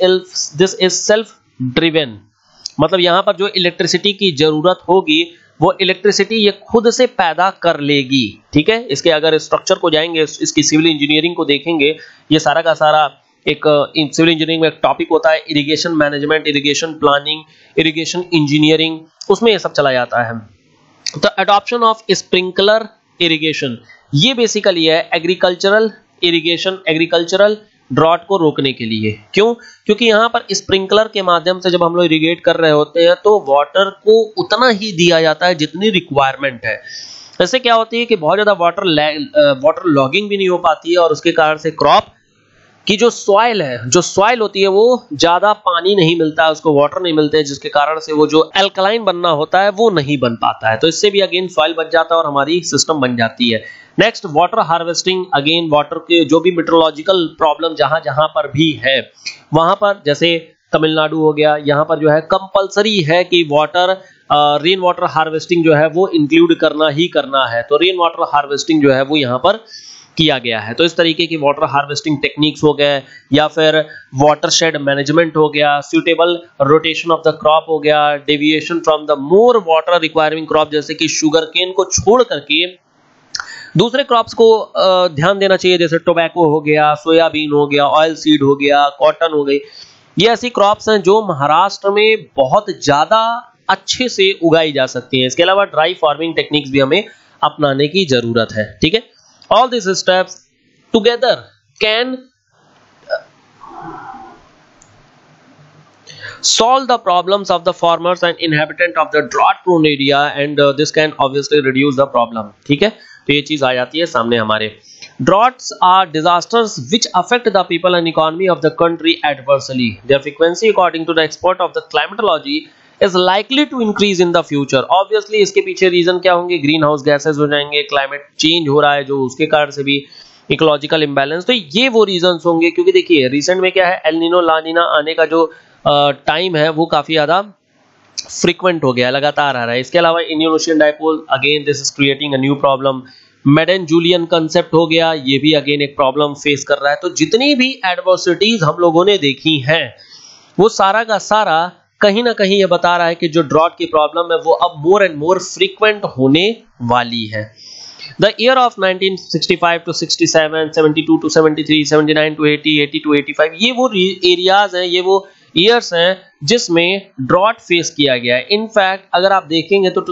इज सेल्फ ड्रिवन, मतलब यहाँ पर जो इलेक्ट्रिसिटी की जरूरत होगी वो इलेक्ट्रिसिटी ये खुद से पैदा कर लेगी, ठीक है। इसके अगर स्ट्रक्चर को जाएंगे, इसकी सिविल इंजीनियरिंग को देखेंगे, ये सारा का सारा एक सिविल इंजीनियरिंग में एक टॉपिक होता है irrigation management, irrigation planning, irrigation engineering, उसमें ये सब चला जाता है। तो एडॉप्शन ऑफ स्प्रिंकलर इरिगेशन, ये बेसिकली है एग्रीकल्चरल इरिगेशन, एग्रीकल्चरल ड्रॉट को रोकने के लिए। क्यों? क्योंकि यहाँ पर स्प्रिंकलर के माध्यम से जब हम लोग इरिगेट कर रहे होते हैं तो वाटर को उतना ही दिया जाता है जितनी रिक्वायरमेंट है। ऐसे क्या होती है कि बहुत ज्यादा वाटर लॉगिंग भी नहीं हो पाती है और उसके कारण से क्रॉप की जो सॉइल है, जो सॉइल होती है वो ज्यादा पानी नहीं मिलता है, उसको वाटर नहीं मिलते, जिसके कारण से वो जो एल्कलाइन बनना होता है वो नहीं बन पाता है। तो इससे भी अगेन सॉइल बच जाता है और हमारी सिस्टम बन जाती है। Next, water harvesting, again water के जो भी मेट्रोलॉजिकल प्रॉब्लम जहां जहां पर भी है वहां पर, जैसे तमिलनाडु हो गया, यहाँ पर जो है कंपलसरी है कि वाटर रेन वाटर हार्वेस्टिंग जो है वो इंक्लूड करना ही करना है। तो रेन वाटर हार्वेस्टिंग जो है वो यहाँ पर किया गया है। तो इस तरीके की वाटर हार्वेस्टिंग टेक्निक्स हो गए या फिर वाटर शेड मैनेजमेंट हो गया, suitable rotation of the crop हो गया, deviation from the more water requiring crop, जैसे कि शुगर केन को छोड़ करके दूसरे क्रॉप्स को ध्यान देना चाहिए, जैसे टोबैको हो गया, सोयाबीन हो गया, ऑयल सीड हो गया, कॉटन हो गई। ये ऐसी क्रॉप्स हैं जो महाराष्ट्र में बहुत ज्यादा अच्छे से उगाई जा सकती हैं। इसके अलावा ड्राई फार्मिंग टेक्निक्स भी हमें अपनाने की जरूरत है, ठीक है। All these steps together can solve the problems of the farmers and inhabitant of the drought prone area and this can obviously reduce the problem, ठीक है। तो ये चीज आ जाती है सामने हमारे। Droughts are disasters which affect the people and economy of the country adversely. Their frequency according to the expert of the climatology is likely to increase in the future. Obviously इसके पीछे रीजन क्या होंगे? ग्रीन हाउस गैसेज हो जाएंगे, क्लाइमेट चेंज हो रहा है जो, उसके कारण से भी इकोलॉजिकल इम्बैलेंस। तो ये वो रीजंस होंगे, क्योंकि देखिए रिसेंट में क्या है, एल नीनो ला नीना आने का जो टाइम है वो काफी ज्यादा फ्रीक्वेंट हो गया, लगातार आ रहा है। इसके अलावा Indian ocean dipole, again this is creating a new problem. Madden Julian concept हो गया, ये भी अगेन एक प्रॉब्लम फेस कर रहा है। तो जितनी भी एडवर्सिटीज हम लोगों ने देखी हैं वो सारा का सारा कहीं ना कहीं ये बता रहा है कि जो ड्रॉट की प्रॉब्लम है वो अब मोर एंड मोर फ्रीक्वेंट होने वाली है। The year of 1965 to 67, 72 to 73, 79 to 80, 80 to 85, ये वो एरियाज हैं, ये वो ईयर्स हैं जिसमें ड्रॉट फेस किया गया है। इनफैक्ट अगर आप देखेंगे तो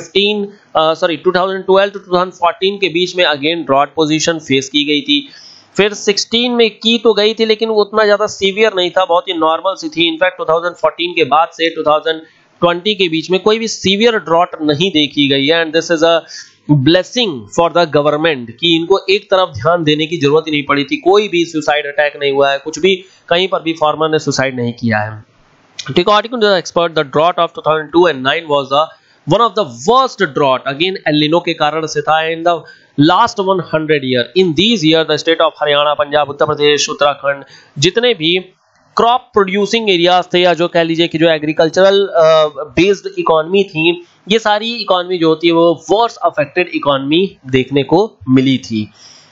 2012 to 2014 के बीच में अगेन ड्रॉट पोजीशन फेस की गई थी। फिर 16 में की तो गई थी लेकिन वो उतना ज्यादा सीवियर नहीं था, बहुत ही नॉर्मल सी थी। इनफैक्ट 2014 के बाद से 2020 के बीच में कोई भी सीवियर ड्रॉट नहीं देखी गई है। And this is a blessing for the government कि इनको एक तरफ ध्यान देने की जरूरत ही नहीं पड़ी थी। कोई भी सुसाइड अटैक नहीं हुआ है, कुछ भी कहीं पर भी फार्मर ने सुसाइड नहीं किया है। According to the expert, the drought of 2002 and 9 was one of the worst drought, again El Nino के कारण से था, in the last 100 year. In these years, the state of Haryana, Punjab, Uttar Pradesh, Uttarakhand, जितने भी क्रॉप प्रोड्यूसिंग एरियाज थे या जो कह लीजिए कि जो एग्रीकल्चरल बेस्ड इकोनॉमी थी, ये सारी इकोनॉमी जो होती है वो वर्स्ट अफेक्टेड इकोनॉमी देखने को मिली थी।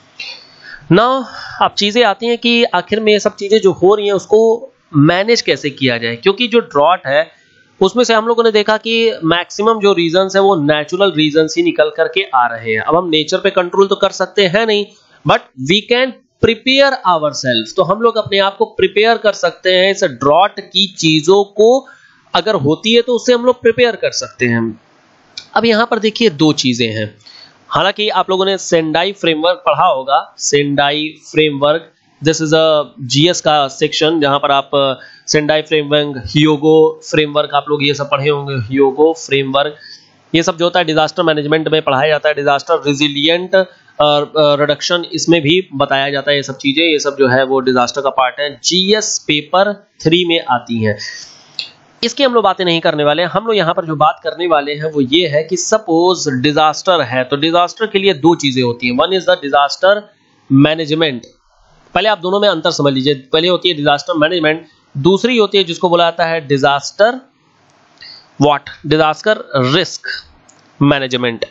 नाउ अब चीजें आती हैं कि आखिर में ये सब चीजें जो हो रही हैं उसको मैनेज कैसे किया जाए, क्योंकि जो ड्रॉट है उसमें से हम लोगों ने देखा कि मैक्सिमम जो रीजंस है वो नेचुरल रीजंस ही निकल करके आ रहे हैं। अब हम नेचर पे कंट्रोल तो कर सकते हैं नहीं, but we can prepare ourselves, तो हम लोग अपने आप को प्रिपेयर कर सकते हैं इस ड्रॉट की चीजों को, अगर होती है तो उससे हम लोग प्रिपेयर कर सकते हैं। अब यहां पर देखिए दो चीजें हैं, हालांकि आप लोगों ने सेंडाई फ्रेमवर्क पढ़ा होगा, Sendai framework, this is a GS का सेक्शन जहां पर आप सेंडाई फ्रेमवर्क, हियोगो फ्रेमवर्क, आप लोग ये सब पढ़े होंगे, हियोगो फ्रेमवर्क, ये सब जो होता है डिजास्टर मैनेजमेंट में पढ़ाया जाता है, डिजास्टर रेजिलिएंट रिडक्शन इसमें भी बताया जाता है। ये सब चीजें, ये सब जो है वो डिजास्टर का पार्ट है, जीएस पेपर 3 में आती हैं। इसकी हम लोग बातें नहीं करने वाले हैं। हम लोग यहाँ पर जो बात करने वाले हैं वो ये है कि सपोज डिजास्टर है, तो डिजास्टर के लिए दो चीजें होती हैं। One is the disaster management, पहले आप दोनों में अंतर समझ लीजिए। पहले होती है डिजास्टर मैनेजमेंट, दूसरी होती है जिसको बोला जाता है disaster what, disaster risk management.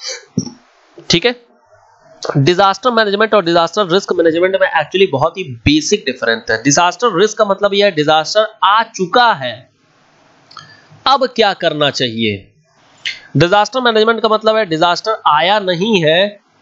ठीक है, डिजास्टर मैनेजमेंट और डिजास्टर रिस्क मैनेजमेंट में एक्चुअली बहुत ही बेसिक डिफरेंस है। डिजास्टर रिस्क का मतलब यह है डिजास्टर आ चुका है, अब क्या करना चाहिए। डिजास्टर मैनेजमेंट का मतलब है डिजास्टर आया नहीं है,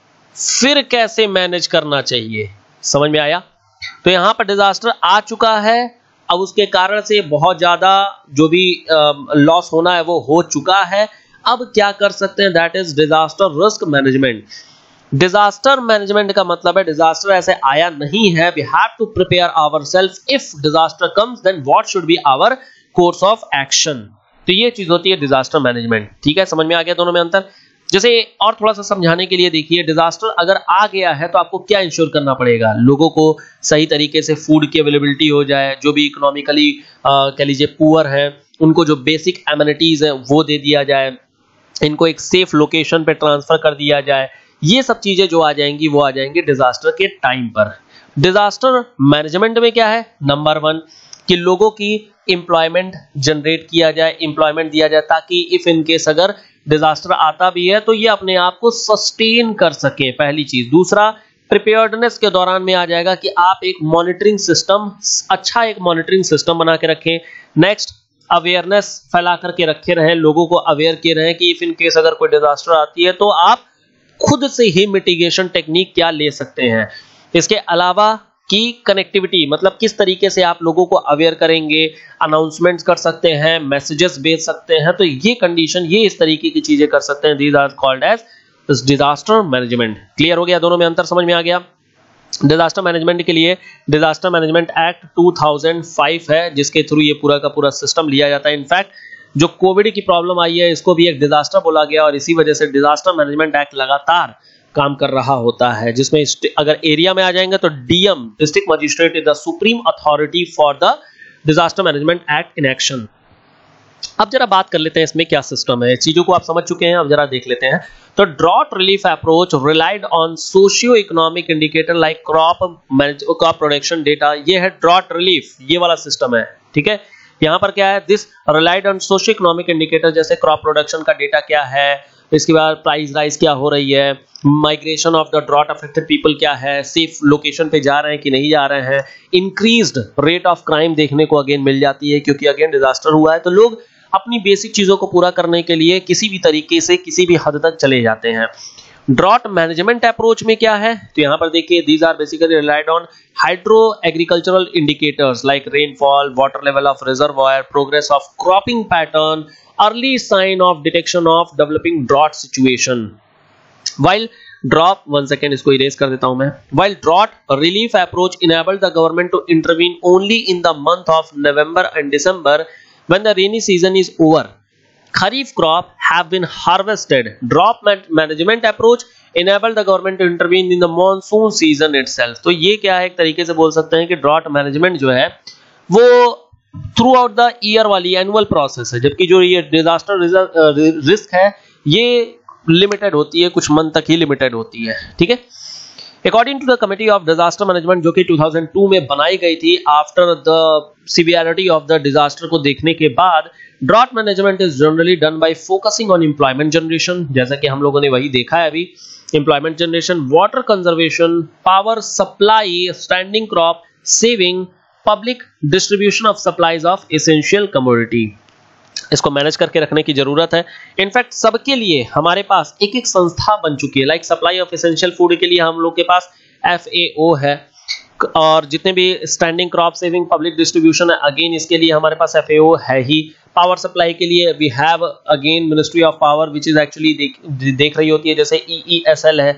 फिर कैसे मैनेज करना चाहिए। समझ में आया? तो यहां पर डिजास्टर आ चुका है, अब उसके कारण से बहुत ज्यादा जो भी लॉस होना है वो हो चुका है, अब क्या कर सकते हैं, that is disaster risk management. Disaster management का मतलब है डिजास्टर ऐसे आया नहीं है, we have to prepare ourselves, if disaster comes then what should be our course of action. तो ये चीज होती है डिजास्टर मैनेजमेंट। ठीक है, समझ में आ गया दोनों में अंतर। जैसे और थोड़ा सा समझाने के लिए देखिए, डिजास्टर अगर आ गया है तो आपको क्या इंश्योर करना पड़ेगा, लोगों को सही तरीके से फूड की अवेलेबिलिटी हो जाए, जो भी इकोनॉमिकली कह लीजिए पुअर है उनको जो बेसिक एमिनिटीज है वो दे दिया जाए, इनको एक सेफ लोकेशन पे ट्रांसफर कर दिया जाए। ये सब चीजें जो आ जाएंगी वो आ जाएंगी डिजास्टर के टाइम पर। डिजास्टर मैनेजमेंट में क्या है, नंबर 1 कि लोगों की एम्प्लॉयमेंट जनरेट किया जाए, एम्प्लॉयमेंट दिया जाए, ताकि इफ इन केस अगर डिजास्टर आता भी है तो ये अपने आप को सस्टेन कर सके, पहली चीज। दूसरा, प्रिपेयर्डनेस के दौरान में आ जाएगा कि आप एक मॉनिटरिंग सिस्टम, अच्छा एक मॉनिटरिंग सिस्टम बना के रखें। नेक्स्ट, अवेयरनेस फैला करके रखे रहें, लोगों को अवेयर किए रहें कि इफ इन केस अगर कोई डिजास्टर आती है तो आप खुद से ही मिटिगेशन टेक्निक क्या ले सकते हैं। इसके अलावा की कनेक्टिविटी, मतलब किस तरीके से आप लोगों को अवेयर करेंगे, अनाउंसमेंट्स कर सकते हैं, मैसेजेस भेज सकते हैं, तो ये कंडीशन, ये इस तरीके की चीजें कर सकते हैं। These are called as disaster management. Clear हो गया, दोनों में अंतर समझ में आ गया। डिजास्टर मैनेजमेंट के लिए डिजास्टर मैनेजमेंट एक्ट 2005 है जिसके थ्रू ये पूरा का पूरा सिस्टम लिया जाता है। इनफैक्ट जो कोविड की प्रॉब्लम आई है इसको भी एक डिजास्टर बोला गया और इसी वजह से डिजास्टर मैनेजमेंट एक्ट लगातार काम कर रहा होता है, जिसमें अगर एरिया में आ जाएंगे तो DM, district magistrate, is the supreme authority for the disaster management act in action. अब जरा बात कर लेते हैं इसमें क्या सिस्टम है। चीजों को आप समझ चुके हैं, अब जरा देख लेते हैं। तो drought relief approach relied on socio economic indicator like crop production data. ये है ड्रॉट रिलीफ, ये वाला सिस्टम है। ठीक है, यहाँ पर क्या है, this relied on socio economic indicator, जैसे क्रॉप प्रोडक्शन का डेटा क्या है, इसके बाद प्राइस राइज क्या हो रही है, migration of the drought affected people क्या है, सेफ लोकेशन पे जा रहे हैं कि नहीं जा रहे हैं, इंक्रीज्ड रेट ऑफ क्राइम देखने को अगेन मिल जाती है, क्योंकि अगेन डिजास्टर हुआ है तो लोग अपनी बेसिक चीजों को पूरा करने के लिए किसी भी तरीके से किसी भी हद तक चले जाते हैं। ड्रॉट मैनेजमेंट अप्रोच में क्या है, तो यहाँ पर देखिए these are basically relied on hydro agricultural indicators like rainfall, water level of reservoir, progress of cropping pattern, early sign of detection of developing drought situation. While drought, one second इसको इरेज कर देता हूं मैं, while drought relief approach enabled the government to intervene only in the month of November and December when the rainy season is over, kharif crop have been harvested. Drought management approach enabled the government to intervene in the monsoon season itself. तो ये क्या है, एक तरीके से बोल सकते हैं कि ड्रॉट मैनेजमेंट जो है वो थ्रू आउट द ईयर वाली एनुअल प्रोसेस है, जबकि जो ये डिजास्टर रिस्क है ये लिमिटेड होती है, कुछ मंथ तक ही लिमिटेड होती है। ठीक है, according to the committee of disaster management जो कि 2002 में बनाई गई थी after the severity of the disaster को देखने के बाद, drought management is generally done by focusing on employment generation, जैसा कि हम लोगों ने वही देखा है अभी, employment generation, water conservation, power supply, standing crop saving, public distribution of supplies of essential commodity. इसको मैनेज करके रखने की जरूरत है। इनफैक्ट सबके लिए हमारे पास एक एक संस्था बन चुकी है, like supply of essential food के लिए हम लोग के पास FAO है, और जितने भी standing crop saving, public distribution है, अगेन इसके लिए हमारे पास FAO है ही। पावर सप्लाई के लिए we have again ministry of power which is actually देख रही होती है, जैसे EESL है,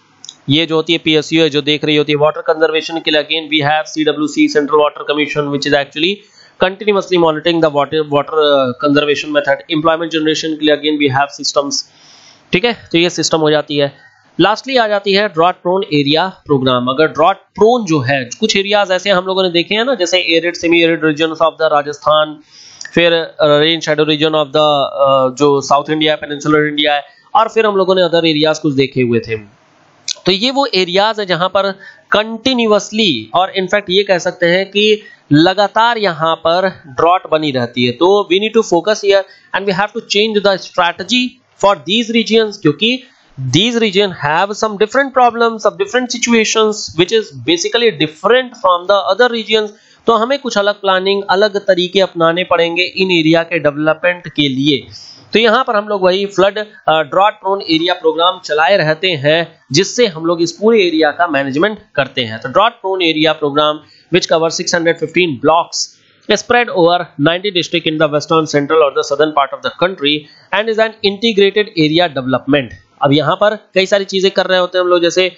ये जो होती है PSU है जो देख रही होती है। वाटर कंजर्वेशन के लिए again we have CWC, central water commission, which is actually continuously monitoring the water conservation method। employment generation के लिए again we have systems। ठीक है, तो ये सिस्टम हो जाती है। लास्टली आ जाती है ड्रॉट प्रोन एरिया प्रोग्राम। अगर ड्रॉट प्रोन जो है, कुछ एरियाज ऐसे हम लोगों ने देखे हैं ना, जैसे arid, semi arid region of the Rajasthan, फिर rain shadow region of the जो साउथ इंडिया है, पेनिनसुलर इंडिया है, और फिर हम लोगों ने अदर एरियाज कुछ देखे हुए थे। तो ये वो एरियाज है जहां पर कंटिन्यूअसली, और इनफैक्ट ये कह सकते हैं कि लगातार यहां पर ड्रॉट बनी रहती है। तो we need to focus here and we have to change the strategy for these regions, क्योंकि these region have some different problems, some different situations which is basically different from the other regions। तो हमें कुछ अलग प्लानिंग, अलग तरीके अपनाने पड़ेंगे इन एरिया के डेवलपमेंट के लिए। तो यहाँ पर हम लोग वही flood drought prone area program चलाए रहते हैं, जिससे हम लोग इस पूरे एरिया का मैनेजमेंट करते हैं। तो drought prone area program which covers 615 blocks spread over 90 districts in the western, central or the southern part of the country and is an integrated area development। अब यहाँ पर कई सारी चीजें कर रहे होते हैं हम लोग, जैसे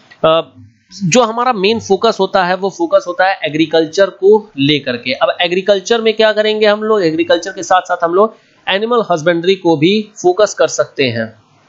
जो हमारा मेन फोकस होता है वो फोकस होता है एग्रीकल्चर को लेकर के। अब एग्रीकल्चर में क्या करेंगे हम लोग, एग्रीकल्चर के साथ साथ हम लोग एनिमल हस्बेंड्री को भी फोकस कर सकते हैं।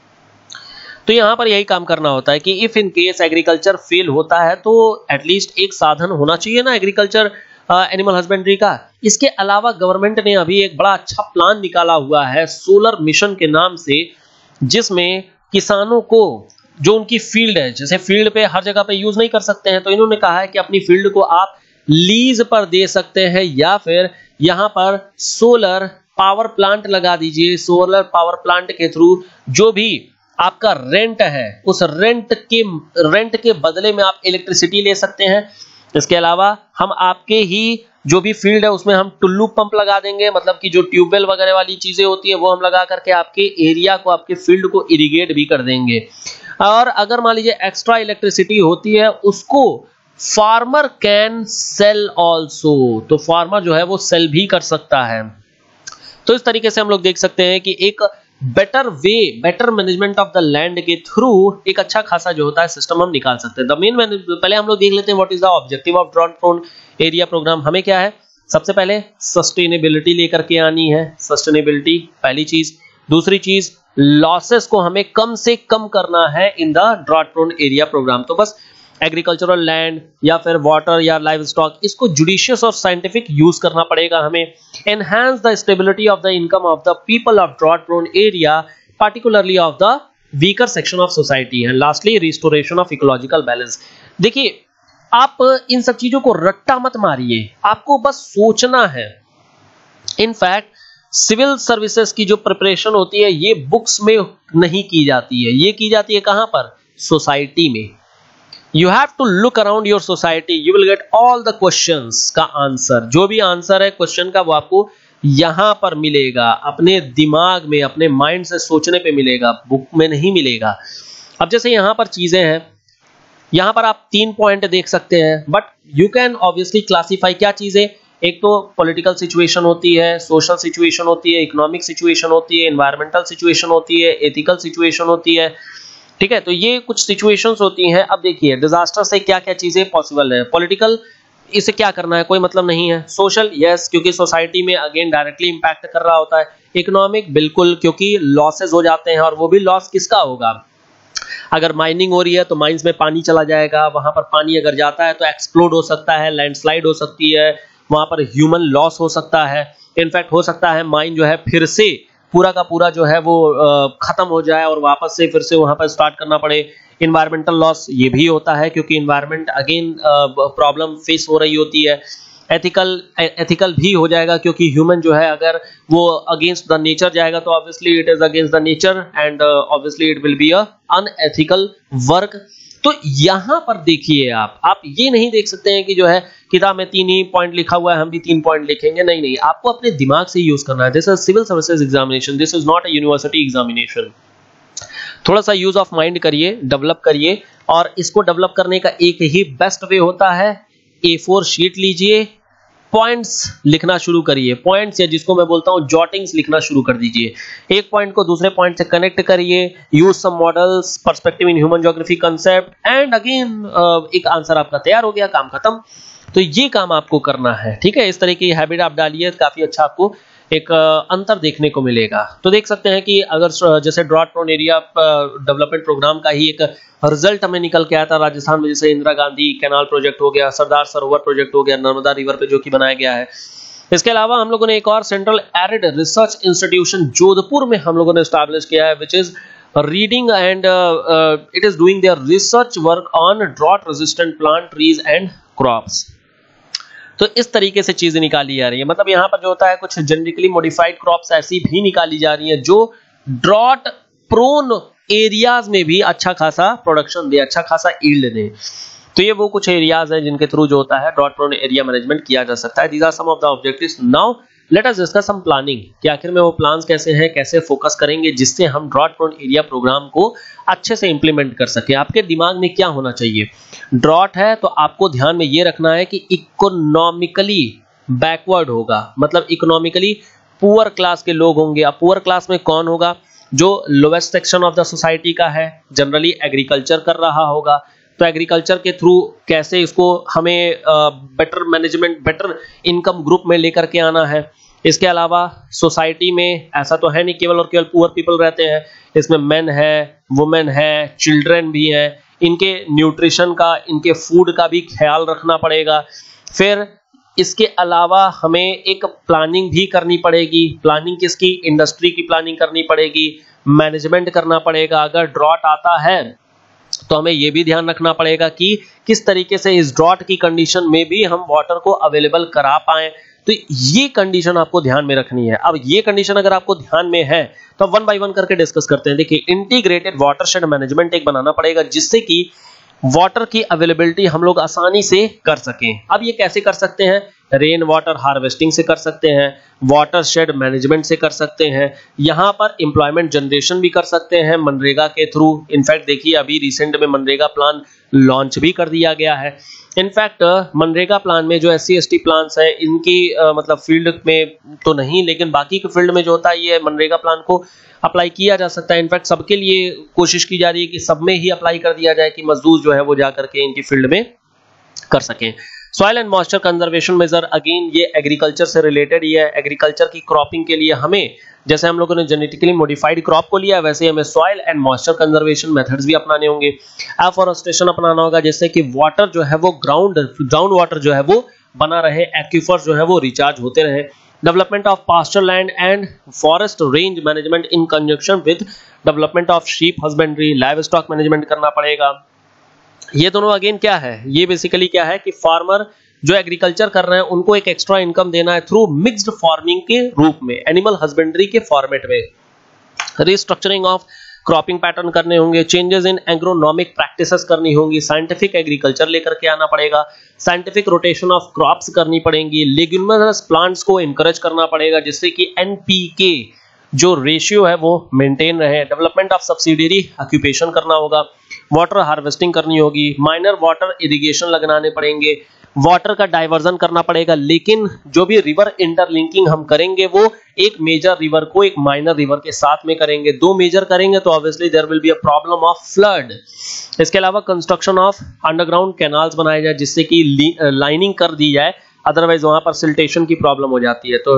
तो यहाँ पर यही काम करना होता है कि if in case agriculture fail होता है तो एटलीस्ट एक साधन होना चाहिए ना एग्रीकल्चर एनिमल हस्बेंड्री का। इसके अलावा गवर्नमेंट ने अभी एक बड़ा अच्छा प्लान निकाला हुआ है सोलर मिशन के नाम से, जिसमें किसानों को जो उनकी फील्ड है, जैसे फील्ड पे हर जगह पे यूज नहीं कर सकते हैं, तो इन्होंने कहा है कि अपनी फील्ड को आप लीज पर दे सकते हैं या फिर यहाँ पर सोलर पावर प्लांट लगा दीजिए। सोलर पावर प्लांट के थ्रू जो भी आपका रेंट है उस रेंट के बदले में आप इलेक्ट्रिसिटी ले सकते हैं। इसके अलावा हम आपके ही जो भी फील्ड है उसमें हम टुल्लू पंप लगा देंगे, मतलब कि जो ट्यूबवेल वगैरह वाली चीजें होती है वो हम लगा करके आपके एरिया को, आपके फील्ड को इरिगेट भी कर देंगे। और अगर मान लीजिए एक्स्ट्रा इलेक्ट्रिसिटी होती है उसको फार्मर कैन सेल ऑल्सो, तो फार्मर जो है वो सेल भी कर सकता है। तो इस तरीके से हम लोग देख सकते हैं कि एक better way, better management of the land के थ्रू एक अच्छा खासा जो होता है सिस्टम हम निकाल सकते हैं। द मेन, पहले हम लोग देख लेते हैं what is the objective of drought prone area program. हमें क्या है, सबसे पहले सस्टेनेबिलिटी लेकर के आनी है, सस्टेनेबिलिटी पहली चीज। दूसरी चीज, लॉसेस को हमें कम से कम करना है in the drought prone area program. तो बस एग्रीकल्चरल लैंड या फिर वाटर या लाइव स्टॉक, इसको जुडिशियस और साइंटिफिक यूज करना पड़ेगा हमें। Enhance the stability of the income of the people of drought prone area, particularly of the weaker section of society. And lastly restoration of ecological balance. देखिए, आप इन सब चीजों को रट्टा मत मारिए, आपको बस सोचना है। इनफैक्ट सिविल सर्विसेज की जो प्रिपरेशन होती है ये बुक्स में नहीं की जाती है, ये की जाती है कहां पर? सोसाइटी में। You have to look around your society, you will get all the questions का आंसर। जो भी आंसर है क्वेश्चन का वो आपको यहां पर मिलेगा, अपने दिमाग में, अपने माइंड से सोचने पे मिलेगा, बुक में नहीं मिलेगा। अब जैसे यहां पर चीजें हैं, यहां पर आप 3 पॉइंट देख सकते हैं, but you can obviously classify क्या चीजें। एक तो पॉलिटिकल सिचुएशन होती है, सोशल सिचुएशन होती है, इकोनॉमिक सिचुएशन होती है, एनवायरमेंटल सिचुएशन होती है, एथिकल सिचुएशन होती है, ठीक है। तो ये कुछ सिचुएशंस होती हैं। अब देखिए डिजास्टर से क्या क्या चीजें पॉसिबल है। पॉलिटिकल, इसे क्या करना है, कोई मतलब नहीं है। सोशल, यस, क्योंकि सोसाइटी में अगेन डायरेक्टली इंपैक्ट कर रहा होता है। इकोनॉमिक, बिल्कुल, क्योंकि लॉसेस हो जाते हैं, और वो भी लॉस किसका होगा? अगर माइनिंग हो रही है तो माइंस में पानी चला जाएगा, वहां पर पानी अगर जाता है तो एक्सप्लोड हो सकता है, लैंडस्लाइड हो सकती है, वहां पर ह्यूमन लॉस हो सकता है। इनफैक्ट हो सकता है माइन जो है फिर से पूरा का पूरा जो है वो खत्म हो जाए और वापस से फिर से वहां पर स्टार्ट करना पड़े। इन्वायरमेंटल लॉस ये भी होता है, क्योंकि इन्वायरमेंट अगेन प्रॉब्लम फेस हो रही होती है। एथिकल भी हो जाएगा, क्योंकि ह्यूमन जो है अगर वो अगेंस्ट द नेचर जाएगा तो obviously it is against the nature and obviously it will be a unethical work. तो यहां पर देखिए आप ये नहीं देख सकते हैं कि जो है किताब में 3 ही पॉइंट लिखा हुआ है, हम भी 3 पॉइंट लिखेंगे। नहीं नहीं, आपको अपने दिमाग से यूज करना है। This is civil services examination, this is not a university examination. थोड़ा सा यूज ऑफ माइंड करिए, डेवलप करिए, और इसको डेवलप करने का एक ही बेस्ट वे होता है, A4 शीट लीजिए, पॉइंट्स लिखना शुरू करिए। पॉइंट्स, या जिसको मैं बोलता हूं जॉटिंग्स, लिखना शुरू कर दीजिए। एक पॉइंट को दूसरे पॉइंट से कनेक्ट करिए, use some models, perspective in human geography concept, and again एक आंसर आपका तैयार हो गया, काम खत्म। तो ये काम आपको करना है, ठीक है। इस तरह की हैबिट आप डालिए, काफी अच्छा आपको एक अंतर देखने को मिलेगा। तो देख सकते हैं कि अगर जैसे drought prone area development program का ही एक रिजल्ट हमें निकल के आया था राजस्थान में, जैसे इंदिरा गांधी कैनाल प्रोजेक्ट हो गया, सरदार सरोवर प्रोजेक्ट हो गया, नर्मदा रिवर पे जो कि बनाया गया है। इसके अलावा हम लोगों ने एक और central arid research institution Jodhpur में हम लोगों ने एस्टैब्लिश किया है, which is reading and it is doing their research work on drought resistant plant, trees and crops. तो इस तरीके से चीजें निकाली जा रही है। मतलब यहाँ पर जो होता है कुछ जेनेटिकली मॉडिफाइड क्रॉप्स ऐसी भी निकाली जा रही हैं जो ड्रॉट प्रोन एरियाज में भी अच्छा खासा प्रोडक्शन दे, अच्छा खासा यील्ड दे। तो ये वो कुछ एरियाज हैं जिनके थ्रू जो होता है ड्रॉट प्रोन एरिया मैनेजमेंट किया जा सकता है। These are some of the objectives. Now let us discuss some planning, कि आखिर में वो प्लान्स कैसे हैं, कैसे फोकस करेंगे जिससे हम ड्रॉट प्रोन एरिया प्रोग्राम को अच्छे से इंप्लीमेंट कर सके। आपके दिमाग में क्या होना चाहिए? ड्रॉट है तो आपको ध्यान में ये रखना है कि इकोनॉमिकली बैकवर्ड होगा, मतलब इकोनॉमिकली पुअर क्लास के लोग होंगे। अब पुअर क्लास में कौन होगा? जो lowest section of the society का है, जनरली एग्रीकल्चर कर रहा होगा। तो एग्रीकल्चर के थ्रू कैसे इसको हमें better management, better income group में लेकर के आना है। इसके अलावा सोसाइटी में ऐसा तो है नहीं केवल और केवल पुअर पीपल रहते हैं, इसमें मेन है, वुमेन है, चिल्ड्रन भी है। इनके न्यूट्रिशन का, इनके फूड का भी ख्याल रखना पड़ेगा। फिर इसके अलावा हमें एक प्लानिंग भी करनी पड़ेगी। प्लानिंग किसकी? इंडस्ट्री की प्लानिंग करनी पड़ेगी, मैनेजमेंट करना पड़ेगा। अगर ड्रॉट आता है तो हमें यह भी ध्यान रखना पड़ेगा कि किस तरीके से इस ड्रॉट की कंडीशन में भी हम वाटर को अवेलेबल करा पाए। तो ये कंडीशन आपको ध्यान में रखनी है। अब ये कंडीशन अगर आपको ध्यान में है तो 1 बाय 1 करके डिस्कस करते हैं। देखिए, इंटीग्रेटेड वाटरशेड मैनेजमेंट एक बनाना पड़ेगा जिससे कि वाटर की अवेलेबिलिटी हम लोग आसानी से कर सकें। अब ये कैसे कर सकते हैं? रेन वाटर हार्वेस्टिंग से कर सकते हैं, वाटरशेड मैनेजमेंट से कर सकते हैं, यहाँ पर एम्प्लॉयमेंट जनरेशन भी कर सकते हैं मनरेगा के थ्रू। इनफैक्ट देखिए अभी रिसेंट में मनरेगा प्लान लॉन्च भी कर दिया गया है। इनफैक्ट मनरेगा प्लान में जो SC ST प्लान्स है इनकी मतलब फील्ड में तो नहीं, लेकिन बाकी के फील्ड में जो होता है ये मनरेगा प्लान को अप्लाई किया जा सकता है। इनफैक्ट सबके लिए कोशिश की जा रही है कि सब में ही अप्लाई कर दिया जाए कि मजदूर जो है वो जा करके इनकी फील्ड में कर सकें। Soil and moisture conservation measure, again ये एग्रीकल्चर से रिलेटेड ही है। एग्रीकल्चर की क्रॉपिंग के लिए हमें, जैसे हम लोगों ने जेनेटिकली मॉडिफाइड क्रॉप को लिया वैसे हमें soil and moisture conservation methods भी अपनाने होंगे। एफॉरेस्टेशन अपनाना होगा जिससे कि वाटर जो है वो ग्राउंड वाटर जो है वो बना रहे, एक्विफर्स जो है वो रिचार्ज होते रहे। Development of pasture land and forest range management in conjunction with development of sheep husbandry, livestock management करना पड़ेगा। ये दोनों अगेन क्या है? ये बेसिकली क्या है कि फार्मर जो एग्रीकल्चर कर रहे हैं उनको एक एक्स्ट्रा इनकम देना है थ्रू मिक्स्ड फार्मिंग के रूप में, एनिमल हस्बेंड्री के फॉर्मेट में। रिस्ट्रक्चरिंग ऑफ क्रॉपिंग पैटर्न करने होंगे, चेंजेस इन एग्रोनॉमिक प्रैक्टिसेस करनी होंगी, साइंटिफिक एग्रीकल्चर लेकर के आना पड़ेगा, साइंटिफिक रोटेशन ऑफ क्रॉप्स करनी पड़ेंगी, लेग्यूमिनस प्लांट्स को एनकरेज करना पड़ेगा जिससे कि एनपीके जो रेशियो है वो मेंटेन रहे, डेवलपमेंट ऑफ सब्सिडियरी ऑक्यूपेशन करना होगा, वाटर हार्वेस्टिंग करनी होगी, माइनर वाटर इरिगेशन लगाने पड़ेंगे, वाटर का डाइवर्जन करना पड़ेगा, लेकिन जो भी रिवर इंटरलिंकिंग हम करेंगे वो एक मेजर रिवर को एक माइनर रिवर के साथ में करेंगे। दो मेजर करेंगे तो obviously there will be a problem of flood. इसके अलावा कंस्ट्रक्शन ऑफ अंडरग्राउंड कैनाल्स बनाए जाए जिससे कि लाइनिंग कर दी जाए, अदरवाइज वहां पर सिल्टेशन की प्रॉब्लम हो जाती है। तो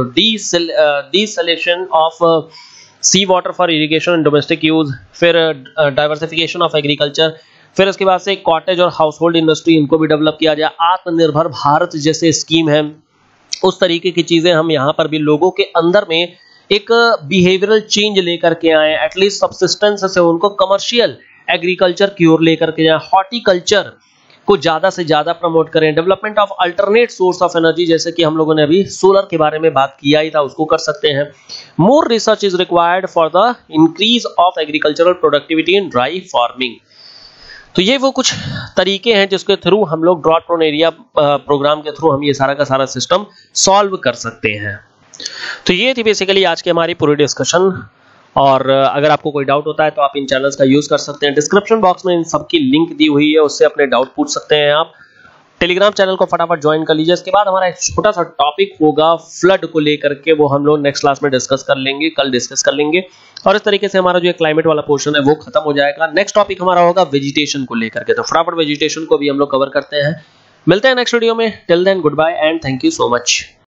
desalination of sea water for irrigation and domestic use, फिर डाइवर्सिफिकेशन ऑफ एग्रीकल्चर, फिर इसके बाद से कॉटेज और हाउस होल्ड इंडस्ट्री इनको भी डेवलप किया जाए, आत्मनिर्भर भारत जैसे स्कीम है उस तरीके की चीजें हम यहाँ पर भी लोगों के अंदर में एक बिहेवियरल चेंज लेकर के आए, एटलीस्ट सब्सिस्टेंस से उनको कमर्शियल एग्रीकल्चर की ओर लेकर के जाए, हॉर्टिकल्चर को ज्यादा से ज्यादा प्रमोट करें, development of alternate source of energy जैसे कि हम लोगों ने अभी सोलर के बारे में बात किया ही था उसको कर सकते हैं। More research is required for the increase of agricultural productivity in dry farming. तो ये वो कुछ तरीके हैं जिसके थ्रू हम लोग ड्रॉट प्रोन एरिया प्रोग्राम के थ्रू हम ये सारा का सारा सिस्टम सॉल्व कर सकते हैं। तो ये थी बेसिकली आज की हमारी पूरी डिस्कशन, और अगर आपको कोई डाउट होता है तो आप इन चैनल्स का यूज कर सकते हैं। डिस्क्रिप्शन बॉक्स में इन सबकी लिंक दी हुई है, उससे अपने डाउट पूछ सकते हैं आप। टेलीग्राम चैनल को फटाफट ज्वाइन कर लीजिए। इसके बाद हमारा एक छोटा सा टॉपिक होगा फ्लड को लेकर के, वो हम लोग नेक्स्ट क्लास में डिस्कस कर लेंगे, कल डिस्कस कर लेंगे, और इस तरीके से हमारा जो क्लाइमेट वाला पोर्शन है वो खत्म हो जाएगा। नेक्स्ट टॉपिक हमारा होगा वेजिटेशन को लेकर के, तो फटाफट वेजिटेशन को भी हम लोग कवर करते हैं। मिलते हैं नेक्स्ट वीडियो में। Till then goodbye and thank you so much.